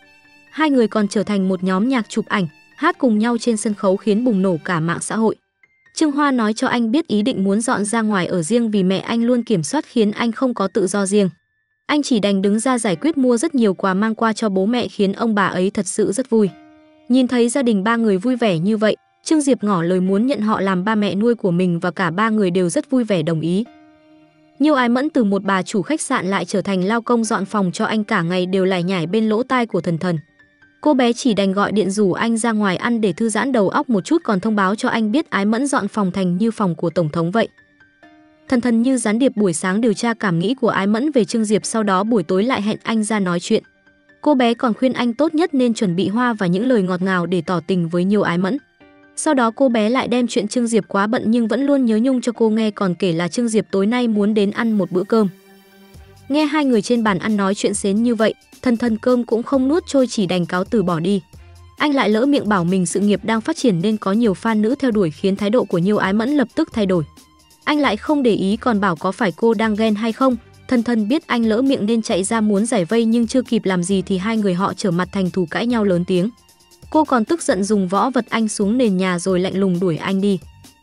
Hai người còn trở thành một nhóm nhạc chụp ảnh, hát cùng nhau trên sân khấu khiến bùng nổ cả mạng xã hội. Trương Hoa nói cho anh biết ý định muốn dọn ra ngoài ở riêng vì mẹ anh luôn kiểm soát khiến anh không có tự do riêng. Anh chỉ đành đứng ra giải quyết mua rất nhiều quà mang qua cho bố mẹ khiến ông bà ấy thật sự rất vui. Nhìn thấy gia đình ba người vui vẻ như vậy, Trương Diệp ngỏ lời muốn nhận họ làm ba mẹ nuôi của mình và cả ba người đều rất vui vẻ đồng ý. Nhiêu Ái Mẫn từ một bà chủ khách sạn lại trở thành lao công dọn phòng cho anh cả ngày đều lải nhải bên lỗ tai của Thần Thần. Cô bé chỉ đành gọi điện rủ anh ra ngoài ăn để thư giãn đầu óc một chút còn thông báo cho anh biết Ái Mẫn dọn phòng thành như phòng của Tổng thống vậy. Thần Thần như gián điệp buổi sáng điều tra cảm nghĩ của Ái Mẫn về Trương Diệp sau đó buổi tối lại hẹn anh ra nói chuyện. Cô bé còn khuyên anh tốt nhất nên chuẩn bị hoa và những lời ngọt ngào để tỏ tình với Nhiêu Ái Mẫn. Sau đó cô bé lại đem chuyện Trương Diệp quá bận nhưng vẫn luôn nhớ nhung cho cô nghe còn kể là Trương Diệp tối nay muốn đến ăn một bữa cơm. Nghe hai người trên bàn ăn nói chuyện xến như vậy, Thần Thần cơm cũng không nuốt trôi chỉ đành cáo từ bỏ đi. Anh lại lỡ miệng bảo mình sự nghiệp đang phát triển nên có nhiều fan nữ theo đuổi khiến thái độ của Nhiêu Ái Mẫn lập tức thay đổi. Anh lại không để ý còn bảo có phải cô đang ghen hay không. Thần Thần biết anh lỡ miệng nên chạy ra muốn giải vây nhưng chưa kịp làm gì thì hai người họ trở mặt thành thù cãi nhau lớn tiếng. Cô còn tức giận dùng võ vật anh xuống nền nhà rồi lạnh lùng đuổi anh đi.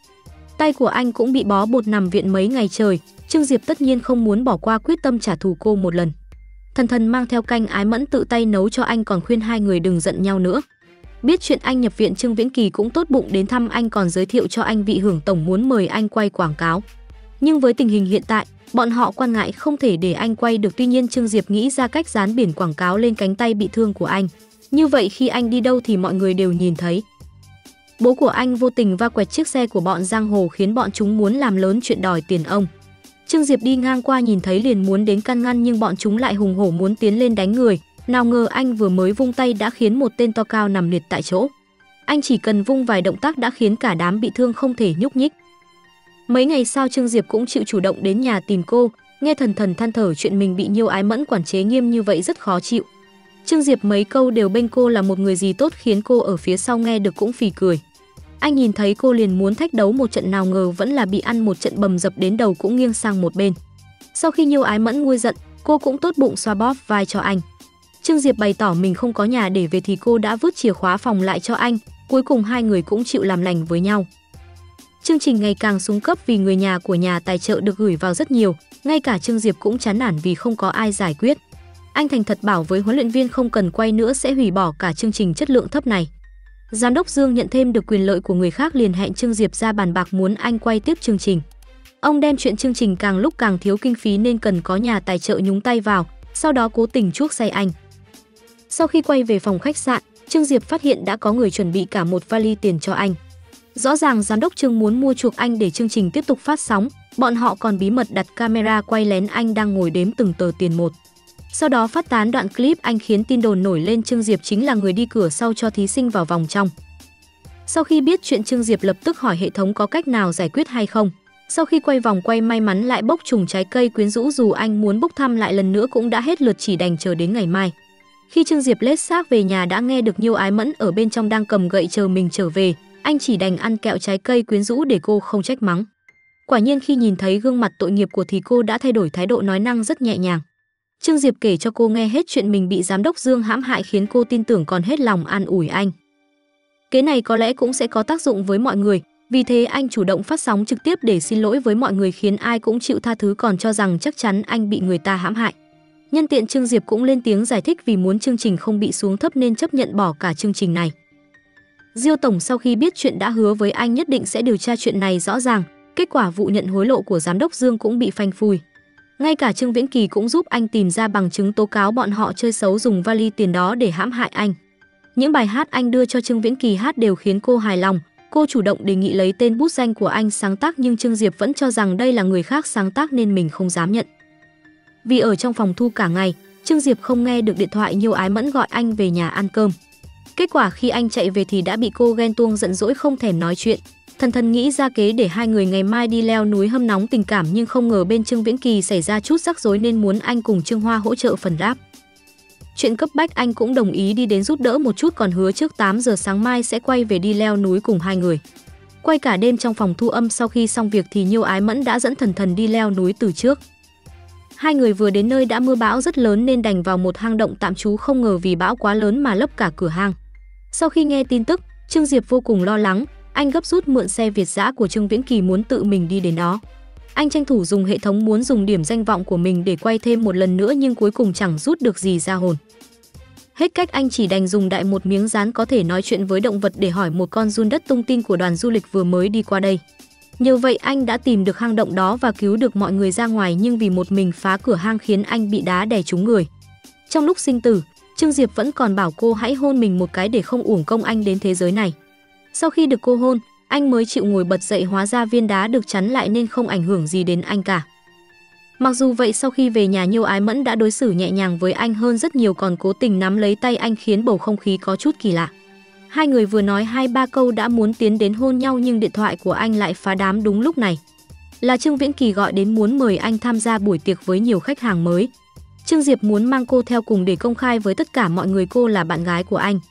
Tay của anh cũng bị bó bột nằm viện mấy ngày trời. Trương Diệp tất nhiên không muốn bỏ qua quyết tâm trả thù cô một lần. Thần Thần mang theo canh Ái Mẫn tự tay nấu cho anh còn khuyên hai người đừng giận nhau nữa. Biết chuyện anh nhập viện Trương Viễn Kỳ cũng tốt bụng đến thăm anh còn giới thiệu cho anh vị hưởng tổng muốn mời anh quay quảng cáo. Nhưng với tình hình hiện tại, bọn họ quan ngại không thể để anh quay được tuy nhiên Trương Diệp nghĩ ra cách dán biển quảng cáo lên cánh tay bị thương của anh. Như vậy khi anh đi đâu thì mọi người đều nhìn thấy. Bố của anh vô tình va quẹt chiếc xe của bọn giang hồ khiến bọn chúng muốn làm lớn chuyện đòi tiền ông. Trương Diệp đi ngang qua nhìn thấy liền muốn đến can ngăn nhưng bọn chúng lại hùng hổ muốn tiến lên đánh người. Nào ngờ anh vừa mới vung tay đã khiến một tên to cao nằm liệt tại chỗ. Anh chỉ cần vung vài động tác đã khiến cả đám bị thương không thể nhúc nhích. Mấy ngày sau Trương Diệp cũng chịu chủ động đến nhà tìm cô, nghe Thần Thần than thở chuyện mình bị Nhiêu Ái Mẫn quản chế nghiêm như vậy rất khó chịu. Trương Diệp mấy câu đều bênh cô là một người gì tốt khiến cô ở phía sau nghe được cũng phì cười. Anh nhìn thấy cô liền muốn thách đấu một trận nào ngờ vẫn là bị ăn một trận bầm dập đến đầu cũng nghiêng sang một bên. Sau khi Nhiêu Ái Mẫn nguôi giận, cô cũng tốt bụng xoa bóp vai cho anh. Trương Diệp bày tỏ mình không có nhà để về thì cô đã vứt chìa khóa phòng lại cho anh, cuối cùng hai người cũng chịu làm lành với nhau. Chương trình ngày càng xuống cấp vì người nhà của nhà tài trợ được gửi vào rất nhiều, ngay cả Trương Diệp cũng chán nản vì không có ai giải quyết. Anh thành thật bảo với huấn luyện viên không cần quay nữa sẽ hủy bỏ cả chương trình chất lượng thấp này. Giám đốc Dương nhận thêm được quyền lợi của người khác liền hẹn Trương Diệp ra bàn bạc muốn anh quay tiếp chương trình. Ông đem chuyện chương trình càng lúc càng thiếu kinh phí nên cần có nhà tài trợ nhúng tay vào, sau đó cố tình chuốc say anh. Sau khi quay về phòng khách sạn, Trương Diệp phát hiện đã có người chuẩn bị cả một vali tiền cho anh. Rõ ràng giám đốc Trương muốn mua chuộc anh để chương trình tiếp tục phát sóng, bọn họ còn bí mật đặt camera quay lén anh đang ngồi đếm từng tờ tiền một. Sau đó phát tán đoạn clip anh khiến tin đồn nổi lên Trương Diệp chính là người đi cửa sau cho thí sinh vào vòng trong. Sau khi biết chuyện Trương Diệp lập tức hỏi hệ thống có cách nào giải quyết hay không. Sau khi quay vòng quay may mắn lại bốc trùng trái cây quyến rũ dù anh muốn bốc thăm lại lần nữa cũng đã hết lượt chỉ đành chờ đến ngày mai. Khi Trương Diệp lết xác về nhà đã nghe được Nhiêu Ái Mẫn ở bên trong đang cầm gậy chờ mình trở về, anh chỉ đành ăn kẹo trái cây quyến rũ để cô không trách mắng. Quả nhiên khi nhìn thấy gương mặt tội nghiệp của thì cô đã thay đổi thái độ nói năng rất nhẹ nhàng. Trương Diệp kể cho cô nghe hết chuyện mình bị giám đốc Dương hãm hại khiến cô tin tưởng còn hết lòng an ủi anh. Kế này có lẽ cũng sẽ có tác dụng với mọi người, vì thế anh chủ động phát sóng trực tiếp để xin lỗi với mọi người khiến ai cũng chịu tha thứ còn cho rằng chắc chắn anh bị người ta hãm hại. Nhân tiện Trương Diệp cũng lên tiếng giải thích vì muốn chương trình không bị xuống thấp nên chấp nhận bỏ cả chương trình này. Diêu tổng sau khi biết chuyện đã hứa với anh nhất định sẽ điều tra chuyện này rõ ràng, kết quả vụ nhận hối lộ của giám đốc Dương cũng bị phanh phui. Ngay cả Trương Viễn Kỳ cũng giúp anh tìm ra bằng chứng tố cáo bọn họ chơi xấu dùng vali tiền đó để hãm hại anh. Những bài hát anh đưa cho Trương Viễn Kỳ hát đều khiến cô hài lòng. Cô chủ động đề nghị lấy tên bút danh của anh sáng tác nhưng Trương Diệp vẫn cho rằng đây là người khác sáng tác nên mình không dám nhận. Vì ở trong phòng thu cả ngày, Trương Diệp không nghe được điện thoại Nhiêu Ái Mẫn gọi anh về nhà ăn cơm. Kết quả khi anh chạy về thì đã bị cô ghen tuông giận dỗi không thèm nói chuyện. Thần nghĩ ra kế để hai người ngày mai đi leo núi hâm nóng tình cảm nhưng không ngờ bên Trương Viễn Kỳ xảy ra chút rắc rối nên muốn anh cùng Trương Hoa hỗ trợ phần rap. Chuyện cấp bách anh cũng đồng ý đi đến giúp đỡ một chút còn hứa trước 8 giờ sáng mai sẽ quay về đi leo núi cùng hai người. Quay cả đêm trong phòng thu âm sau khi xong việc thì Nhiêu Ái Mẫn đã dẫn Thần đi leo núi từ trước. Hai người vừa đến nơi đã mưa bão rất lớn nên đành vào một hang động tạm trú không ngờ vì bão quá lớn mà lấp cả cửa hang. Sau khi nghe tin tức, Trương Diệp vô cùng lo lắng, anh gấp rút mượn xe Việt dã của Trương Viễn Kỳ muốn tự mình đi đến đó. Anh tranh thủ dùng hệ thống muốn dùng điểm danh vọng của mình để quay thêm một lần nữa nhưng cuối cùng chẳng rút được gì ra hồn. Hết cách anh chỉ đành dùng đại một miếng dán có thể nói chuyện với động vật để hỏi một con giun đất tung tin của đoàn du lịch vừa mới đi qua đây. Nhờ vậy anh đã tìm được hang động đó và cứu được mọi người ra ngoài nhưng vì một mình phá cửa hang khiến anh bị đá đè trúng người. Trong lúc sinh tử, Trương Diệp vẫn còn bảo cô hãy hôn mình một cái để không uổng công anh đến thế giới này. Sau khi được cô hôn, anh mới chịu ngồi bật dậy hóa ra viên đá được chắn lại nên không ảnh hưởng gì đến anh cả. Mặc dù vậy sau khi về nhà Nhiêu Ái Mẫn đã đối xử nhẹ nhàng với anh hơn rất nhiều còn cố tình nắm lấy tay anh khiến bầu không khí có chút kỳ lạ. Hai người vừa nói 2-3 câu đã muốn tiến đến hôn nhau nhưng điện thoại của anh lại phá đám đúng lúc này. Là Trương Viễn Kỳ gọi đến muốn mời anh tham gia buổi tiệc với nhiều khách hàng mới. Trương Diệp muốn mang cô theo cùng để công khai với tất cả mọi người cô là bạn gái của anh.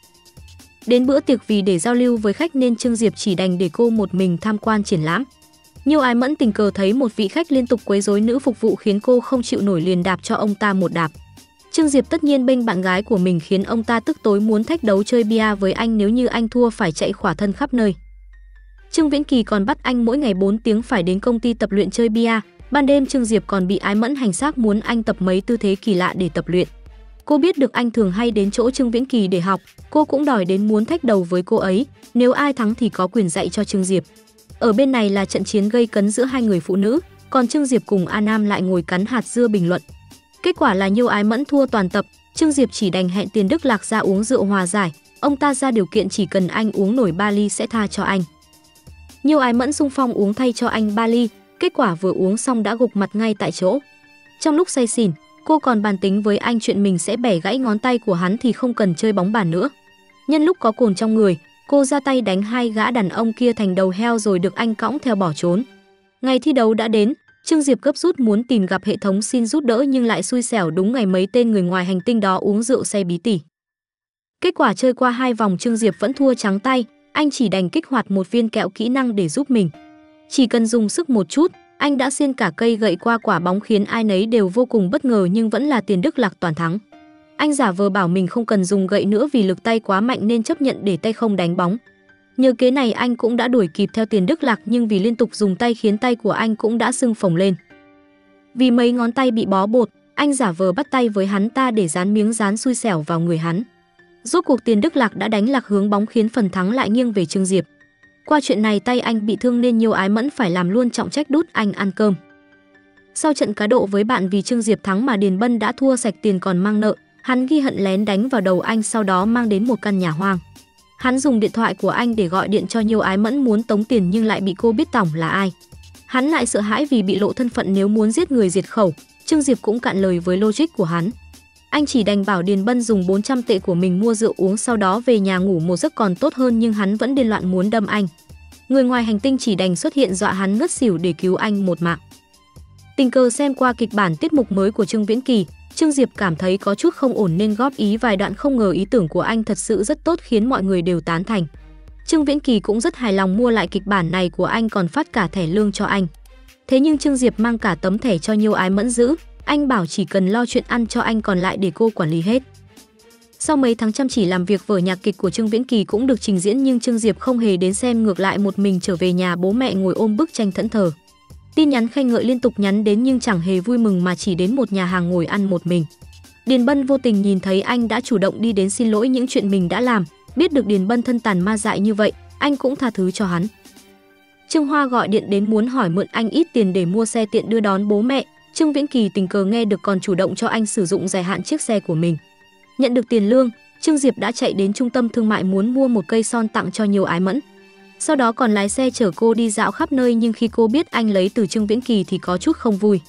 Đến bữa tiệc vì để giao lưu với khách nên Trương Diệp chỉ đành để cô một mình tham quan triển lãm. Nhiêu Ái Mẫn tình cờ thấy một vị khách liên tục quấy rối nữ phục vụ khiến cô không chịu nổi liền đạp cho ông ta một đạp. Trương Diệp tất nhiên bênh bạn gái của mình khiến ông ta tức tối muốn thách đấu chơi bia với anh nếu như anh thua phải chạy khỏa thân khắp nơi. Trương Viễn Kỳ còn bắt anh mỗi ngày 4 tiếng phải đến công ty tập luyện chơi bia. Ban đêm Trương Diệp còn bị Ái Mẫn hành xác muốn anh tập mấy tư thế kỳ lạ để tập luyện. Cô biết được anh thường hay đến chỗ Trương Viễn Kỳ để học, cô cũng đòi đến muốn thách đầu với cô ấy, nếu ai thắng thì có quyền dạy cho Trương Diệp. Ở bên này là trận chiến gây cấn giữa hai người phụ nữ, còn Trương Diệp cùng A Nam lại ngồi cắn hạt dưa bình luận. Kết quả là Nhiêu Ái Mẫn thua toàn tập, Trương Diệp chỉ đành hẹn Tiền Đức Lạc ra uống rượu hòa giải, ông ta ra điều kiện chỉ cần anh uống nổi 3 ly sẽ tha cho anh. Nhiêu Ái Mẫn xung phong uống thay cho anh 3 ly, kết quả vừa uống xong đã gục mặt ngay tại chỗ. Trong lúc say xỉn, cô còn bàn tính với anh chuyện mình sẽ bẻ gãy ngón tay của hắn thì không cần chơi bóng bàn nữa. Nhân lúc có cồn trong người, cô ra tay đánh hai gã đàn ông kia thành đầu heo rồi được anh cõng theo bỏ trốn. Ngày thi đấu đã đến, Trương Diệp gấp rút muốn tìm gặp hệ thống xin giúp đỡ nhưng lại xui xẻo đúng ngày mấy tên người ngoài hành tinh đó uống rượu say bí tỉ. Kết quả chơi qua 2 vòng Trương Diệp vẫn thua trắng tay, anh chỉ đành kích hoạt một viên kẹo kỹ năng để giúp mình. Chỉ cần dùng sức một chút, anh đã xiên cả cây gậy qua quả bóng khiến ai nấy đều vô cùng bất ngờ nhưng vẫn là Tiền Đức Lạc toàn thắng. Anh giả vờ bảo mình không cần dùng gậy nữa vì lực tay quá mạnh nên chấp nhận để tay không đánh bóng. Nhờ kế này anh cũng đã đuổi kịp theo Tiền Đức Lạc nhưng vì liên tục dùng tay khiến tay của anh cũng đã sưng phồng lên. Vì mấy ngón tay bị bó bột, anh giả vờ bắt tay với hắn ta để dán miếng dán xui xẻo vào người hắn. Rốt cuộc Tiền Đức Lạc đã đánh lạc hướng bóng khiến phần thắng lại nghiêng về Trương Diệp. Qua chuyện này tay anh bị thương nên Nhiêu Ái Mẫn phải làm luôn trọng trách đút anh ăn cơm. Sau trận cá độ với bạn vì Trương Diệp thắng mà Điền Bân đã thua sạch tiền còn mang nợ, hắn ghi hận lén đánh vào đầu anh sau đó mang đến một căn nhà hoang. Hắn dùng điện thoại của anh để gọi điện cho Nhiêu Ái Mẫn muốn tống tiền nhưng lại bị cô biết tỏng là ai. Hắn lại sợ hãi vì bị lộ thân phận nếu muốn giết người diệt khẩu, Trương Diệp cũng cạn lời với logic của hắn. Anh chỉ đành bảo Điền Bân dùng 400 tệ của mình mua rượu uống sau đó về nhà ngủ một giấc còn tốt hơn nhưng hắn vẫn điên loạn muốn đâm anh. Người ngoài hành tinh chỉ đành xuất hiện dọa hắn ngất xỉu để cứu anh một mạng. Tình cờ xem qua kịch bản tiết mục mới của Trương Viễn Kỳ, Trương Diệp cảm thấy có chút không ổn nên góp ý vài đoạn không ngờ ý tưởng của anh thật sự rất tốt khiến mọi người đều tán thành. Trương Viễn Kỳ cũng rất hài lòng mua lại kịch bản này của anh còn phát cả thẻ lương cho anh. Thế nhưng Trương Diệp mang cả tấm thẻ cho Nhiêu Ái Mẫn giữ, anh bảo chỉ cần lo chuyện ăn cho anh còn lại để cô quản lý hết. Sau mấy tháng chăm chỉ làm việc vở nhạc kịch của Trương Viễn Kỳ cũng được trình diễn nhưng Trương Diệp không hề đến xem ngược lại một mình trở về nhà bố mẹ ngồi ôm bức tranh thẫn thờ. Tin nhắn khen ngợi liên tục nhắn đến nhưng chẳng hề vui mừng mà chỉ đến một nhà hàng ngồi ăn một mình. Điền Bân vô tình nhìn thấy anh đã chủ động đi đến xin lỗi những chuyện mình đã làm, biết được Điền Bân thân tàn ma dại như vậy, anh cũng tha thứ cho hắn. Trương Hoa gọi điện đến muốn hỏi mượn anh ít tiền để mua xe tiện đưa đón bố mẹ. Trương Viễn Kỳ tình cờ nghe được còn chủ động cho anh sử dụng dài hạn chiếc xe của mình. Nhận được tiền lương, Trương Diệp đã chạy đến trung tâm thương mại muốn mua một cây son tặng cho Nhiêu Ái Mẫn. Sau đó còn lái xe chở cô đi dạo khắp nơi, nhưng khi cô biết anh lấy từ Trương Viễn Kỳ thì có chút không vui.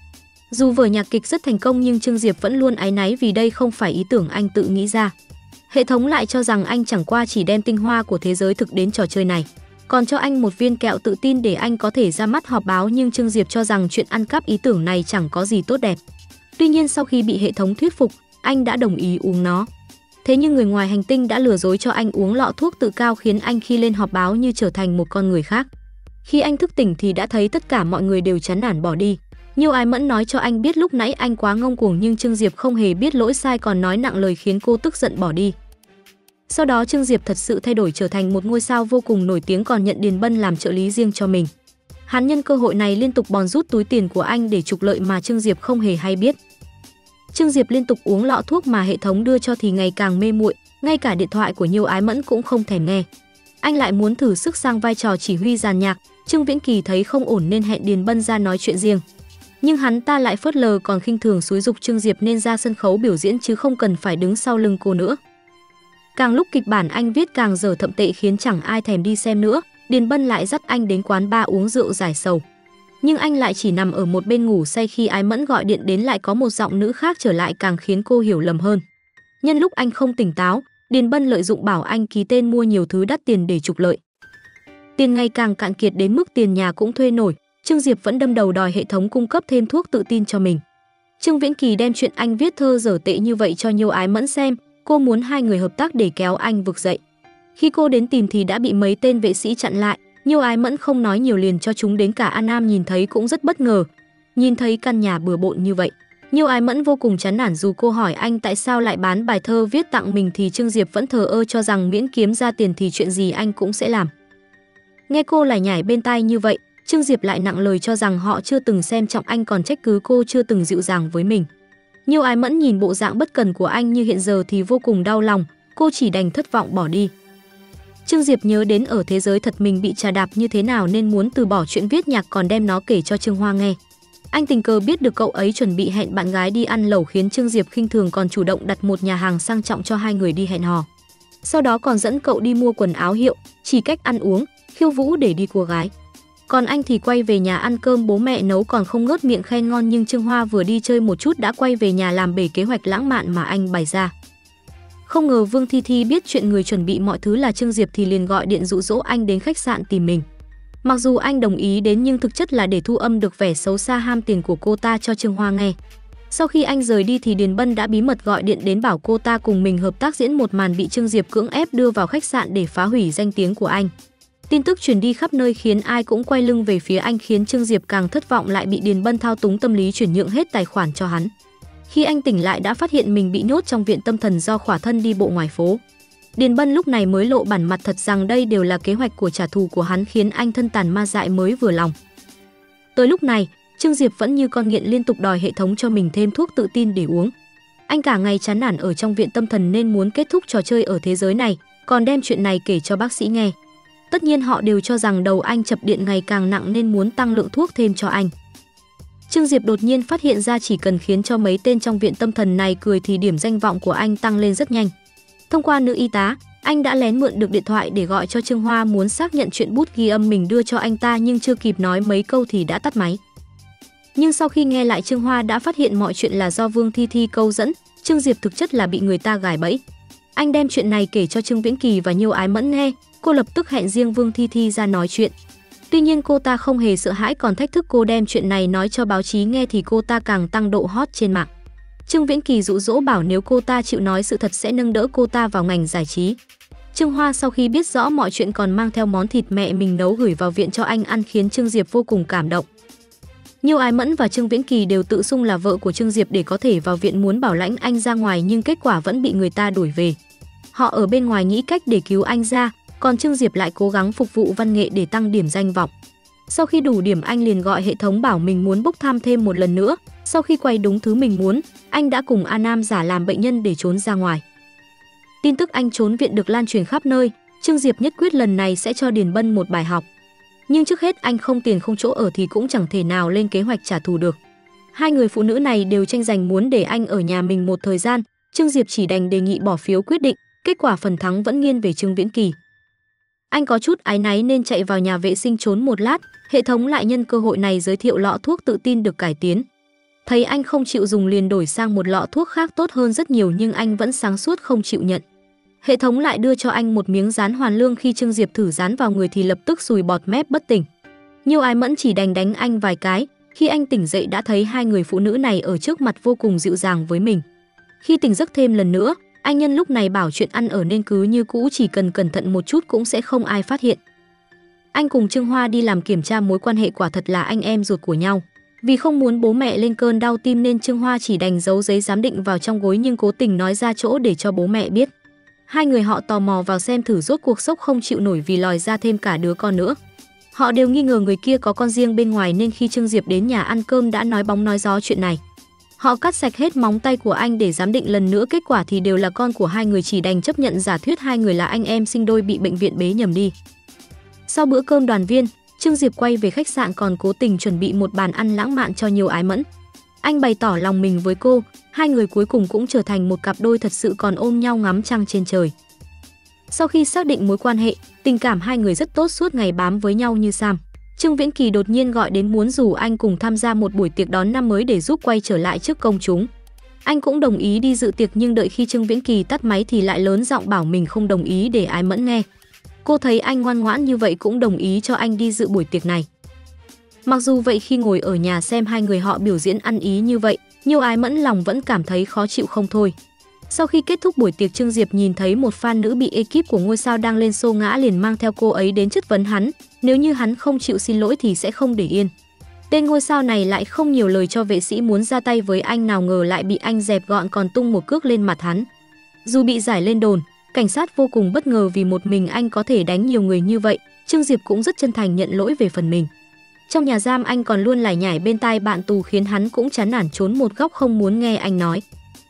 Dù vở nhạc kịch rất thành công nhưng Trương Diệp vẫn luôn áy náy vì đây không phải ý tưởng anh tự nghĩ ra. Hệ thống lại cho rằng anh chẳng qua chỉ đem tinh hoa của thế giới thực đến trò chơi này, còn cho anh một viên kẹo tự tin để anh có thể ra mắt họp báo, nhưng Trương Diệp cho rằng chuyện ăn cắp ý tưởng này chẳng có gì tốt đẹp. Tuy nhiên sau khi bị hệ thống thuyết phục, anh đã đồng ý uống nó. Thế nhưng người ngoài hành tinh đã lừa dối cho anh uống lọ thuốc tự cao, khiến anh khi lên họp báo như trở thành một con người khác. Khi anh thức tỉnh thì đã thấy tất cả mọi người đều chán nản bỏ đi. Nhiêu Ái Mẫn nói cho anh biết lúc nãy anh quá ngông cuồng, nhưng Trương Diệp không hề biết lỗi sai còn nói nặng lời khiến cô tức giận bỏ đi. Sau đó Trương Diệp thật sự thay đổi trở thành một ngôi sao vô cùng nổi tiếng, còn nhận Điền Bân làm trợ lý riêng cho mình. Hắn nhân cơ hội này liên tục bòn rút túi tiền của anh để trục lợi mà Trương Diệp không hề hay biết. Trương Diệp liên tục uống lọ thuốc mà hệ thống đưa cho thì ngày càng mê muội, ngay cả điện thoại của Nhiêu Ái Mẫn cũng không thèm nghe. Anh lại muốn thử sức sang vai trò chỉ huy dàn nhạc. Trương Viễn Kỳ thấy không ổn nên hẹn Điền Bân ra nói chuyện riêng. Nhưng hắn ta lại phớt lờ, còn khinh thường xúi giục Trương Diệp nên ra sân khấu biểu diễn chứ không cần phải đứng sau lưng cô nữa. Càng lúc kịch bản anh viết càng dở thậm tệ khiến chẳng ai thèm đi xem nữa. Điền Bân lại dắt anh đến quán bar uống rượu giải sầu. Nhưng anh lại chỉ nằm ở một bên ngủ say. Khi Ái Mẫn gọi điện đến lại có một giọng nữ khác trở lại, càng khiến cô hiểu lầm hơn. Nhân lúc anh không tỉnh táo, Điền Bân lợi dụng bảo anh ký tên mua nhiều thứ đắt tiền để trục lợi. Tiền ngày càng cạn kiệt đến mức tiền nhà cũng thuê nổi. Trương Diệp vẫn đâm đầu đòi hệ thống cung cấp thêm thuốc tự tin cho mình. Trương Viễn Kỳ đem chuyện anh viết thơ dở tệ như vậy cho Nhiêu Ái Mẫn xem. Cô muốn hai người hợp tác để kéo anh vực dậy. Khi cô đến tìm thì đã bị mấy tên vệ sĩ chặn lại. Nhiêu Ái Mẫn không nói nhiều liền cho chúng đến. Cả An Nam nhìn thấy cũng rất bất ngờ. Nhìn thấy căn nhà bừa bộn như vậy, Nhiêu Ái Mẫn vô cùng chán nản. Dù cô hỏi anh tại sao lại bán bài thơ viết tặng mình thì Trương Diệp vẫn thờ ơ, cho rằng miễn kiếm ra tiền thì chuyện gì anh cũng sẽ làm. Nghe cô lải nhải bên tai như vậy, Trương Diệp lại nặng lời cho rằng họ chưa từng xem trọng anh, còn trách cứ cô chưa từng dịu dàng với mình. Nhiêu Ái Mẫn nhìn bộ dạng bất cần của anh như hiện giờ thì vô cùng đau lòng, cô chỉ đành thất vọng bỏ đi. Trương Diệp nhớ đến ở thế giới thật mình bị trà đạp như thế nào nên muốn từ bỏ chuyện viết nhạc, còn đem nó kể cho Trương Hoa nghe. Anh tình cờ biết được cậu ấy chuẩn bị hẹn bạn gái đi ăn lẩu khiến Trương Diệp khinh thường, còn chủ động đặt một nhà hàng sang trọng cho hai người đi hẹn hò. Sau đó còn dẫn cậu đi mua quần áo hiệu, chỉ cách ăn uống, khiêu vũ để đi cua gái. Còn anh thì quay về nhà ăn cơm bố mẹ nấu còn không ngớt miệng khen ngon, nhưng Trương Hoa vừa đi chơi một chút đã quay về nhà làm bể kế hoạch lãng mạn mà anh bày ra. Không ngờ Vương Thi Thi biết chuyện người chuẩn bị mọi thứ là Trương Diệp thì liền gọi điện dụ dỗ anh đến khách sạn tìm mình. Mặc dù anh đồng ý đến nhưng thực chất là để thu âm được vẻ xấu xa ham tiền của cô ta cho Trương Hoa nghe. Sau khi anh rời đi thì Điền Bân đã bí mật gọi điện đến bảo cô ta cùng mình hợp tác diễn một màn bị Trương Diệp cưỡng ép đưa vào khách sạn để phá hủy danh tiếng của anh. Tin tức truyền đi khắp nơi khiến ai cũng quay lưng về phía anh, khiến Trương Diệp càng thất vọng, lại bị Điền Bân thao túng tâm lý chuyển nhượng hết tài khoản cho hắn. Khi anh tỉnh lại đã phát hiện mình bị nhốt trong viện tâm thần do khỏa thân đi bộ ngoài phố. Điền Bân lúc này mới lộ bản mặt thật rằng đây đều là kế hoạch của trả thù của hắn, khiến anh thân tàn ma dại mới vừa lòng. Tới lúc này, Trương Diệp vẫn như con nghiện liên tục đòi hệ thống cho mình thêm thuốc tự tin để uống. Anh cả ngày chán nản ở trong viện tâm thần nên muốn kết thúc trò chơi ở thế giới này, còn đem chuyện này kể cho bác sĩ nghe. Tất nhiên họ đều cho rằng đầu anh chập điện ngày càng nặng nên muốn tăng lượng thuốc thêm cho anh. Trương Diệp đột nhiên phát hiện ra chỉ cần khiến cho mấy tên trong viện tâm thần này cười thì điểm danh vọng của anh tăng lên rất nhanh. Thông qua nữ y tá, anh đã lén mượn được điện thoại để gọi cho Trương Hoa muốn xác nhận chuyện bút ghi âm mình đưa cho anh ta, nhưng chưa kịp nói mấy câu thì đã tắt máy. Nhưng sau khi nghe lại, Trương Hoa đã phát hiện mọi chuyện là do Vương Thi Thi câu dẫn, Trương Diệp thực chất là bị người ta gài bẫy. Anh đem chuyện này kể cho Trương Viễn Kỳ và Nhiêu Ái Mẫn nghe, cô lập tức hẹn riêng Vương Thi Thi ra nói chuyện. Tuy nhiên cô ta không hề sợ hãi còn thách thức cô đem chuyện này nói cho báo chí nghe thì cô ta càng tăng độ hot trên mạng. Trương Viễn Kỳ dụ dỗ bảo nếu cô ta chịu nói sự thật sẽ nâng đỡ cô ta vào ngành giải trí. Trương Hoa sau khi biết rõ mọi chuyện còn mang theo món thịt mẹ mình nấu gửi vào viện cho anh ăn, khiến Trương Diệp vô cùng cảm động. Nhiêu Ái Mẫn và Trương Viễn Kỳ đều tự xưng là vợ của Trương Diệp để có thể vào viện muốn bảo lãnh anh ra ngoài, nhưng kết quả vẫn bị người ta đuổi về. Họ ở bên ngoài nghĩ cách để cứu anh ra, còn Trương Diệp lại cố gắng phục vụ văn nghệ để tăng điểm danh vọng. Sau khi đủ điểm anh liền gọi hệ thống bảo mình muốn bốc thăm thêm một lần nữa. Sau khi quay đúng thứ mình muốn, anh đã cùng A Nam giả làm bệnh nhân để trốn ra ngoài. Tin tức anh trốn viện được lan truyền khắp nơi, Trương Diệp nhất quyết lần này sẽ cho Điền Bân một bài học. Nhưng trước hết anh không tiền không chỗ ở thì cũng chẳng thể nào lên kế hoạch trả thù được. Hai người phụ nữ này đều tranh giành muốn để anh ở nhà mình một thời gian, Trương Diệp chỉ đành đề nghị bỏ phiếu quyết định, kết quả phần thắng vẫn nghiêng về Trương Viễn Kỳ. Anh có chút áy náy nên chạy vào nhà vệ sinh trốn một lát, hệ thống lại nhân cơ hội này giới thiệu lọ thuốc tự tin được cải tiến. Thấy anh không chịu dùng liền đổi sang một lọ thuốc khác tốt hơn rất nhiều nhưng anh vẫn sáng suốt không chịu nhận. Hệ thống lại đưa cho anh một miếng dán hoàn lương, khi Trương Diệp thử dán vào người thì lập tức sùi bọt mép bất tỉnh. Nhiêu Ái Mẫn chỉ đành đánh anh vài cái, khi anh tỉnh dậy đã thấy hai người phụ nữ này ở trước mặt vô cùng dịu dàng với mình. Khi tỉnh giấc thêm lần nữa, anh nhân lúc này bảo chuyện ăn ở nên cứ như cũ, chỉ cần cẩn thận một chút cũng sẽ không ai phát hiện. Anh cùng Trương Hoa đi làm kiểm tra mối quan hệ quả thật là anh em ruột của nhau. Vì không muốn bố mẹ lên cơn đau tim nên Trương Hoa chỉ đành giấu giấy giám định vào trong gối nhưng cố tình nói ra chỗ để cho bố mẹ biết. Hai người họ tò mò vào xem thử, rốt cuộc sốc không chịu nổi vì lòi ra thêm cả đứa con nữa. Họ đều nghi ngờ người kia có con riêng bên ngoài nên khi Trương Diệp đến nhà ăn cơm đã nói bóng nói gió chuyện này. Họ cắt sạch hết móng tay của anh để giám định lần nữa, kết quả thì đều là con của hai người, chỉ đành chấp nhận giả thuyết hai người là anh em sinh đôi bị bệnh viện bế nhầm đi. Sau bữa cơm đoàn viên, Trương Diệp quay về khách sạn còn cố tình chuẩn bị một bàn ăn lãng mạn cho Nhiêu Ái Mẫn. Anh bày tỏ lòng mình với cô, hai người cuối cùng cũng trở thành một cặp đôi thật sự, còn ôm nhau ngắm trăng trên trời. Sau khi xác định mối quan hệ, tình cảm hai người rất tốt, suốt ngày bám với nhau như sam. Trương Viễn Kỳ đột nhiên gọi đến muốn rủ anh cùng tham gia một buổi tiệc đón năm mới để giúp quay trở lại trước công chúng. Anh cũng đồng ý đi dự tiệc nhưng đợi khi Trương Viễn Kỳ tắt máy thì lại lớn giọng bảo mình không đồng ý để Ái Mẫn nghe. Cô thấy anh ngoan ngoãn như vậy cũng đồng ý cho anh đi dự buổi tiệc này. Mặc dù vậy khi ngồi ở nhà xem hai người họ biểu diễn ăn ý như vậy, Nhiêu Ái Mẫn lòng vẫn cảm thấy khó chịu không thôi. Sau khi kết thúc buổi tiệc, Trương Diệp nhìn thấy một fan nữ bị ekip của ngôi sao đang lên xô ngã liền mang theo cô ấy đến chất vấn hắn, nếu như hắn không chịu xin lỗi thì sẽ không để yên. Tên ngôi sao này lại không nhiều lời cho vệ sĩ muốn ra tay với anh, nào ngờ lại bị anh dẹp gọn còn tung một cước lên mặt hắn. Dù bị giải lên đồn, cảnh sát vô cùng bất ngờ vì một mình anh có thể đánh nhiều người như vậy, Trương Diệp cũng rất chân thành nhận lỗi về phần mình. Trong nhà giam anh còn luôn lải nhải bên tai bạn tù khiến hắn cũng chán nản trốn một góc không muốn nghe anh nói.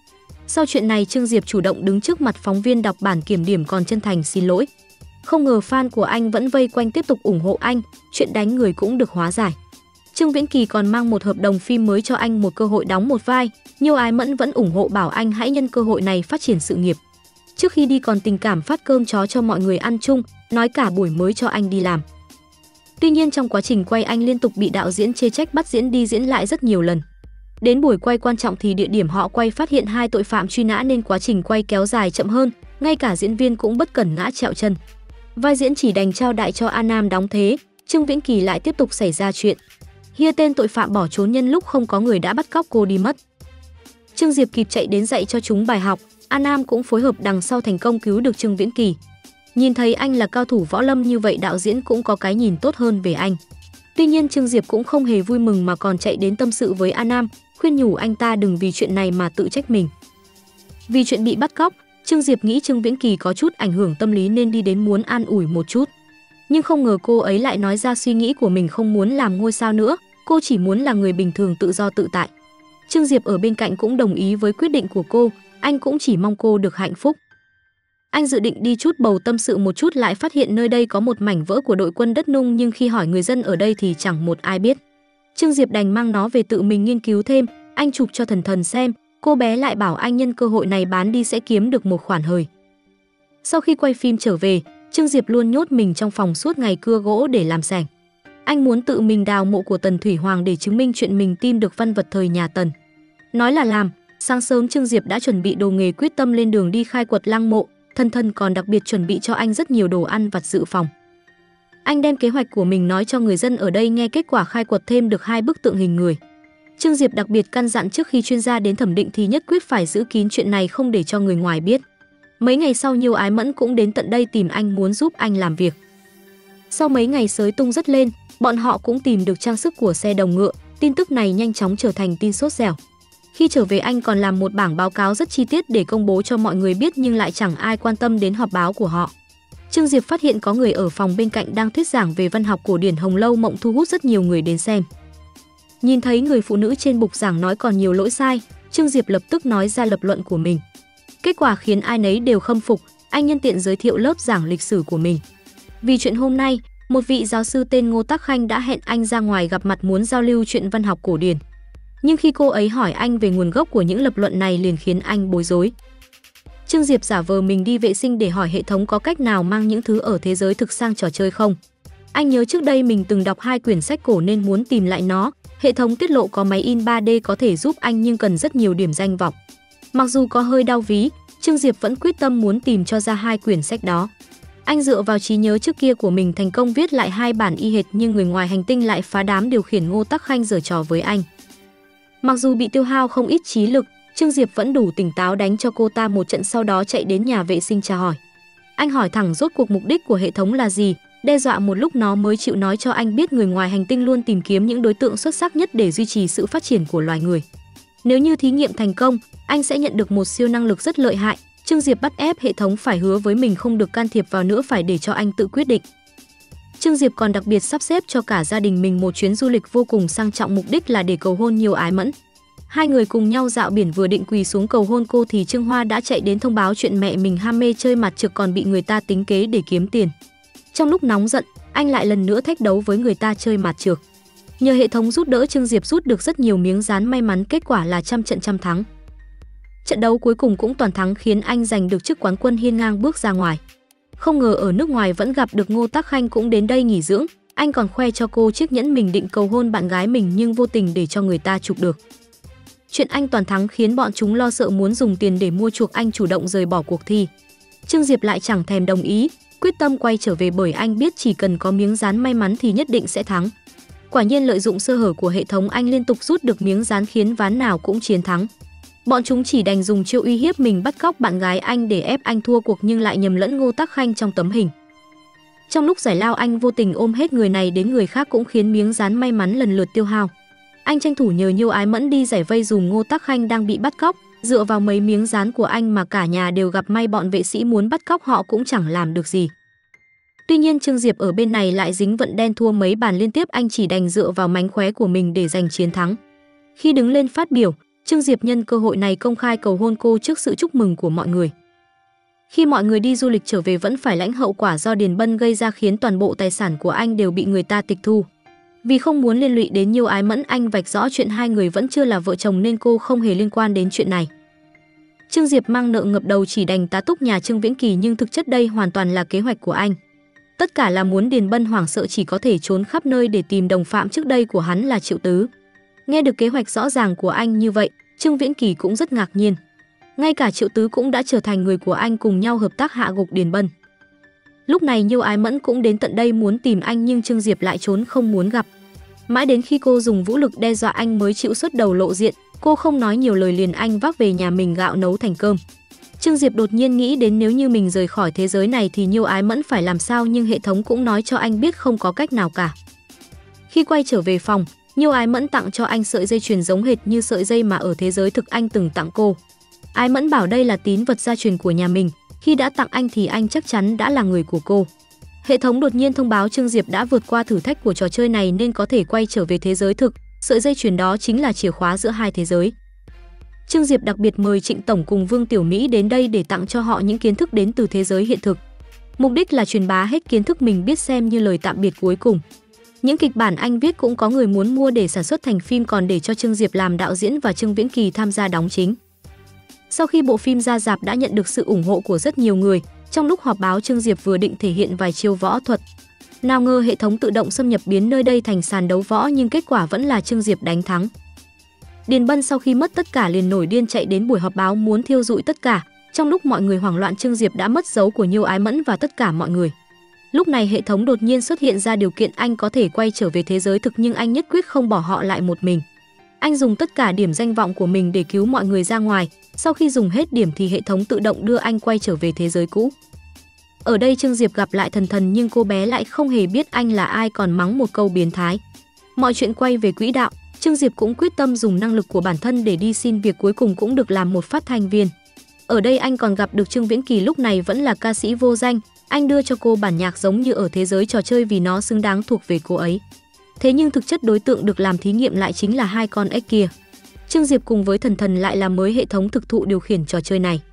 Sau chuyện này, Trương Diệp chủ động đứng trước mặt phóng viên đọc bản kiểm điểm còn chân thành xin lỗi. Không ngờ fan của anh vẫn vây quanh tiếp tục ủng hộ anh, chuyện đánh người cũng được hóa giải. Trương Viễn Kỳ còn mang một hợp đồng phim mới cho anh một cơ hội đóng một vai, Nhiêu Ái Mẫn vẫn ủng hộ bảo anh hãy nhân cơ hội này phát triển sự nghiệp. Trước khi đi còn tình cảm phát cơm chó cho mọi người ăn chung, nói cả buổi mới cho anh đi làm. Tuy nhiên trong quá trình quay anh liên tục bị đạo diễn chê trách bắt diễn đi diễn lại rất nhiều lần. Đến buổi quay quan trọng thì địa điểm họ quay phát hiện hai tội phạm truy nã nên quá trình quay kéo dài chậm hơn, ngay cả diễn viên cũng bất cẩn ngã trẹo chân. Vai diễn chỉ đành trao đại cho A Nam đóng thế, Trương Viễn Kỳ lại tiếp tục xảy ra chuyện. Hia tên tội phạm bỏ trốn nhân lúc không có người đã bắt cóc cô đi mất. Trương Diệp kịp chạy đến dạy cho chúng bài học, A Nam cũng phối hợp đằng sau thành công cứu được Trương Viễn Kỳ. Nhìn thấy anh là cao thủ võ lâm như vậy, đạo diễn cũng có cái nhìn tốt hơn về anh. Tuy nhiên Trương Diệp cũng không hề vui mừng mà còn chạy đến tâm sự với A Nam, khuyên nhủ anh ta đừng vì chuyện này mà tự trách mình. Vì chuyện bị bắt cóc, Trương Diệp nghĩ Trương Viễn Kỳ có chút ảnh hưởng tâm lý nên đi đến muốn an ủi một chút. Nhưng không ngờ cô ấy lại nói ra suy nghĩ của mình không muốn làm ngôi sao nữa, cô chỉ muốn là người bình thường tự do tự tại. Trương Diệp ở bên cạnh cũng đồng ý với quyết định của cô, anh cũng chỉ mong cô được hạnh phúc. Anh dự định đi chút bầu tâm sự một chút lại phát hiện nơi đây có một mảnh vỡ của đội quân đất nung, nhưng khi hỏi người dân ở đây thì chẳng một ai biết. Trương Diệp đành mang nó về tự mình nghiên cứu thêm, anh chụp cho Thần Thần xem, cô bé lại bảo anh nhân cơ hội này bán đi sẽ kiếm được một khoản hời. Sau khi quay phim trở về, Trương Diệp luôn nhốt mình trong phòng suốt ngày cưa gỗ để làm xẻng. Anh muốn tự mình đào mộ của Tần Thủy Hoàng để chứng minh chuyện mình tìm được văn vật thời nhà Tần. Nói là làm, sáng sớm Trương Diệp đã chuẩn bị đồ nghề quyết tâm lên đường đi khai quật lăng mộ, Thần Thần còn đặc biệt chuẩn bị cho anh rất nhiều đồ ăn vặt dự phòng. Anh đem kế hoạch của mình nói cho người dân ở đây nghe, kết quả khai quật thêm được 2 bức tượng hình người. Trương Diệp đặc biệt căn dặn trước khi chuyên gia đến thẩm định thì nhất quyết phải giữ kín chuyện này, không để cho người ngoài biết. Mấy ngày sau Nhiêu Ái Mẫn cũng đến tận đây tìm anh muốn giúp anh làm việc. Sau mấy ngày sới tung rất lên, bọn họ cũng tìm được trang sức của xe đồng ngựa, tin tức này nhanh chóng trở thành tin sốt dẻo. Khi trở về anh còn làm một bảng báo cáo rất chi tiết để công bố cho mọi người biết, nhưng lại chẳng ai quan tâm đến họp báo của họ. Trương Diệp phát hiện có người ở phòng bên cạnh đang thuyết giảng về văn học cổ điển Hồng Lâu Mộng thu hút rất nhiều người đến xem. Nhìn thấy người phụ nữ trên bục giảng nói còn nhiều lỗi sai, Trương Diệp lập tức nói ra lập luận của mình. Kết quả khiến ai nấy đều khâm phục, anh nhân tiện giới thiệu lớp giảng lịch sử của mình. Vì chuyện hôm nay, một vị giáo sư tên Ngô Tắc Khanh đã hẹn anh ra ngoài gặp mặt muốn giao lưu chuyện văn học cổ điển. Nhưng khi cô ấy hỏi anh về nguồn gốc của những lập luận này liền khiến anh bối rối. Trương Diệp giả vờ mình đi vệ sinh để hỏi hệ thống có cách nào mang những thứ ở thế giới thực sang trò chơi không. Anh nhớ trước đây mình từng đọc 2 quyển sách cổ nên muốn tìm lại nó. Hệ thống tiết lộ có máy in 3D có thể giúp anh nhưng cần rất nhiều điểm danh vọng. Mặc dù có hơi đau ví, Trương Diệp vẫn quyết tâm muốn tìm cho ra 2 quyển sách đó. Anh dựa vào trí nhớ trước kia của mình thành công viết lại 2 bản y hệt nhưng người ngoài hành tinh lại phá đám điều khiển Ngô Tắc Khanh giở trò với anh. Mặc dù bị tiêu hao không ít trí lực, Trương Diệp vẫn đủ tỉnh táo đánh cho cô ta một trận sau đó chạy đến nhà vệ sinh tra hỏi. Anh hỏi thẳng rốt cuộc mục đích của hệ thống là gì, đe dọa một lúc nó mới chịu nói cho anh biết người ngoài hành tinh luôn tìm kiếm những đối tượng xuất sắc nhất để duy trì sự phát triển của loài người. Nếu như thí nghiệm thành công, anh sẽ nhận được một siêu năng lực rất lợi hại. Trương Diệp bắt ép hệ thống phải hứa với mình không được can thiệp vào nữa, phải để cho anh tự quyết định. Trương Diệp còn đặc biệt sắp xếp cho cả gia đình mình một chuyến du lịch vô cùng sang trọng, mục đích là để cầu hôn Nhiêu Ái Mẫn. Hai người cùng nhau dạo biển, vừa định quỳ xuống cầu hôn cô thì Trương Hoa đã chạy đến thông báo chuyện mẹ mình ham mê chơi mặt trược còn bị người ta tính kế để kiếm tiền. Trong lúc nóng giận, anh lại lần nữa thách đấu với người ta chơi mặt trược. Nhờ hệ thống giúp đỡ, Trương Diệp rút được rất nhiều miếng dán may mắn, kết quả là trăm trận trăm thắng. Trận đấu cuối cùng cũng toàn thắng khiến anh giành được chức quán quân, hiên ngang bước ra ngoài. Không ngờ ở nước ngoài vẫn gặp được Ngô Tắc Khanh cũng đến đây nghỉ dưỡng, anh còn khoe cho cô chiếc nhẫn mình định cầu hôn bạn gái mình nhưng vô tình để cho người ta chụp được. Chuyện anh toàn thắng khiến bọn chúng lo sợ muốn dùng tiền để mua chuộc anh, chủ động rời bỏ cuộc thi. Trương Diệp lại chẳng thèm đồng ý, quyết tâm quay trở về bởi anh biết chỉ cần có miếng dán may mắn thì nhất định sẽ thắng. Quả nhiên lợi dụng sơ hở của hệ thống, anh liên tục rút được miếng dán khiến ván nào cũng chiến thắng. Bọn chúng chỉ đành dùng chiêu uy hiếp mình bắt cóc bạn gái anh để ép anh thua cuộc nhưng lại nhầm lẫn Ngô Tắc Khanh trong tấm hình. Trong lúc giải lao, anh vô tình ôm hết người này đến người khác cũng khiến miếng dán may mắn lần lượt tiêu hao. Anh tranh thủ nhờ Nhiêu Ái Mẫn đi giải vây dùm Ngô Tắc Khanh đang bị bắt cóc. Dựa vào mấy miếng dán của anh mà cả nhà đều gặp may, bọn vệ sĩ muốn bắt cóc họ cũng chẳng làm được gì. Tuy nhiên Trương Diệp ở bên này lại dính vận đen, thua mấy bàn liên tiếp, anh chỉ đành dựa vào mánh khóe của mình để giành chiến thắng. Khi đứng lên phát biểu, Trương Diệp nhân cơ hội này công khai cầu hôn cô trước sự chúc mừng của mọi người. Khi mọi người đi du lịch trở về vẫn phải lãnh hậu quả do Điền Bân gây ra, khiến toàn bộ tài sản của anh đều bị người ta tịch thu. Vì không muốn liên lụy đến Nhiêu Ái Mẫn, anh vạch rõ chuyện hai người vẫn chưa là vợ chồng nên cô không hề liên quan đến chuyện này. Trương Diệp mang nợ ngập đầu chỉ đành tá túc nhà Trương Viễn Kỳ, nhưng thực chất đây hoàn toàn là kế hoạch của anh. Tất cả là muốn Điền Bân hoảng sợ chỉ có thể trốn khắp nơi để tìm đồng phạm trước đây của hắn là Triệu Tứ. Nghe được kế hoạch rõ ràng của anh như vậy, Trương Viễn Kỳ cũng rất ngạc nhiên. Ngay cả Triệu Tứ cũng đã trở thành người của anh, cùng nhau hợp tác hạ gục Điền Bân. Lúc này Nhiêu Ái Mẫn cũng đến tận đây muốn tìm anh nhưng Trương Diệp lại trốn không muốn gặp. Mãi đến khi cô dùng vũ lực đe dọa anh mới chịu xuất đầu lộ diện. Cô không nói nhiều lời liền anh vác về nhà mình gạo nấu thành cơm. Trương Diệp đột nhiên nghĩ đến nếu như mình rời khỏi thế giới này thì Nhiêu Ái Mẫn phải làm sao, nhưng hệ thống cũng nói cho anh biết không có cách nào cả. Khi quay trở về phòng, Nhiêu Ái Mẫn tặng cho anh sợi dây chuyền giống hệt như sợi dây mà ở thế giới thực anh từng tặng cô. Ái Mẫn bảo đây là tín vật gia truyền của nhà mình, khi đã tặng anh thì anh chắc chắn đã là người của cô. Hệ thống đột nhiên thông báo Trương Diệp đã vượt qua thử thách của trò chơi này nên có thể quay trở về thế giới thực. Sợi dây chuyền đó chính là chìa khóa giữa hai thế giới. Trương Diệp đặc biệt mời Trịnh Tổng cùng Vương Tiểu Mỹ đến đây để tặng cho họ những kiến thức đến từ thế giới hiện thực. Mục đích là truyền bá hết kiến thức mình biết, xem như lời tạm biệt cuối cùng. Những kịch bản anh viết cũng có người muốn mua để sản xuất thành phim, còn để cho Trương Diệp làm đạo diễn và Trương Viễn Kỳ tham gia đóng chính. Sau khi bộ phim ra rạp đã nhận được sự ủng hộ của rất nhiều người. Trong lúc họp báo, Trương Diệp vừa định thể hiện vài chiêu võ thuật. Nào ngờ hệ thống tự động xâm nhập biến nơi đây thành sàn đấu võ, nhưng kết quả vẫn là Trương Diệp đánh thắng. Điền Bân sau khi mất tất cả liền nổi điên chạy đến buổi họp báo muốn thiêu rụi tất cả. Trong lúc mọi người hoảng loạn, Trương Diệp đã mất dấu của Nhiêu Ái Mẫn và tất cả mọi người. Lúc này hệ thống đột nhiên xuất hiện ra điều kiện anh có thể quay trở về thế giới thực, nhưng anh nhất quyết không bỏ họ lại một mình. Anh dùng tất cả điểm danh vọng của mình để cứu mọi người ra ngoài. Sau khi dùng hết điểm thì hệ thống tự động đưa anh quay trở về thế giới cũ. Ở đây Trương Diệp gặp lại Thần Thần nhưng cô bé lại không hề biết anh là ai, còn mắng một câu biến thái. Mọi chuyện quay về quỹ đạo, Trương Diệp cũng quyết tâm dùng năng lực của bản thân để đi xin việc, cuối cùng cũng được làm một phát thanh viên. Ở đây anh còn gặp được Trương Viễn Kỳ, lúc này vẫn là ca sĩ vô danh. Anh đưa cho cô bản nhạc giống như ở thế giới trò chơi vì nó xứng đáng thuộc về cô ấy. Thế nhưng thực chất đối tượng được làm thí nghiệm lại chính là hai con ếch kia. Trương Diệp cùng với Thần Thần lại làm mới hệ thống thực thụ điều khiển trò chơi này.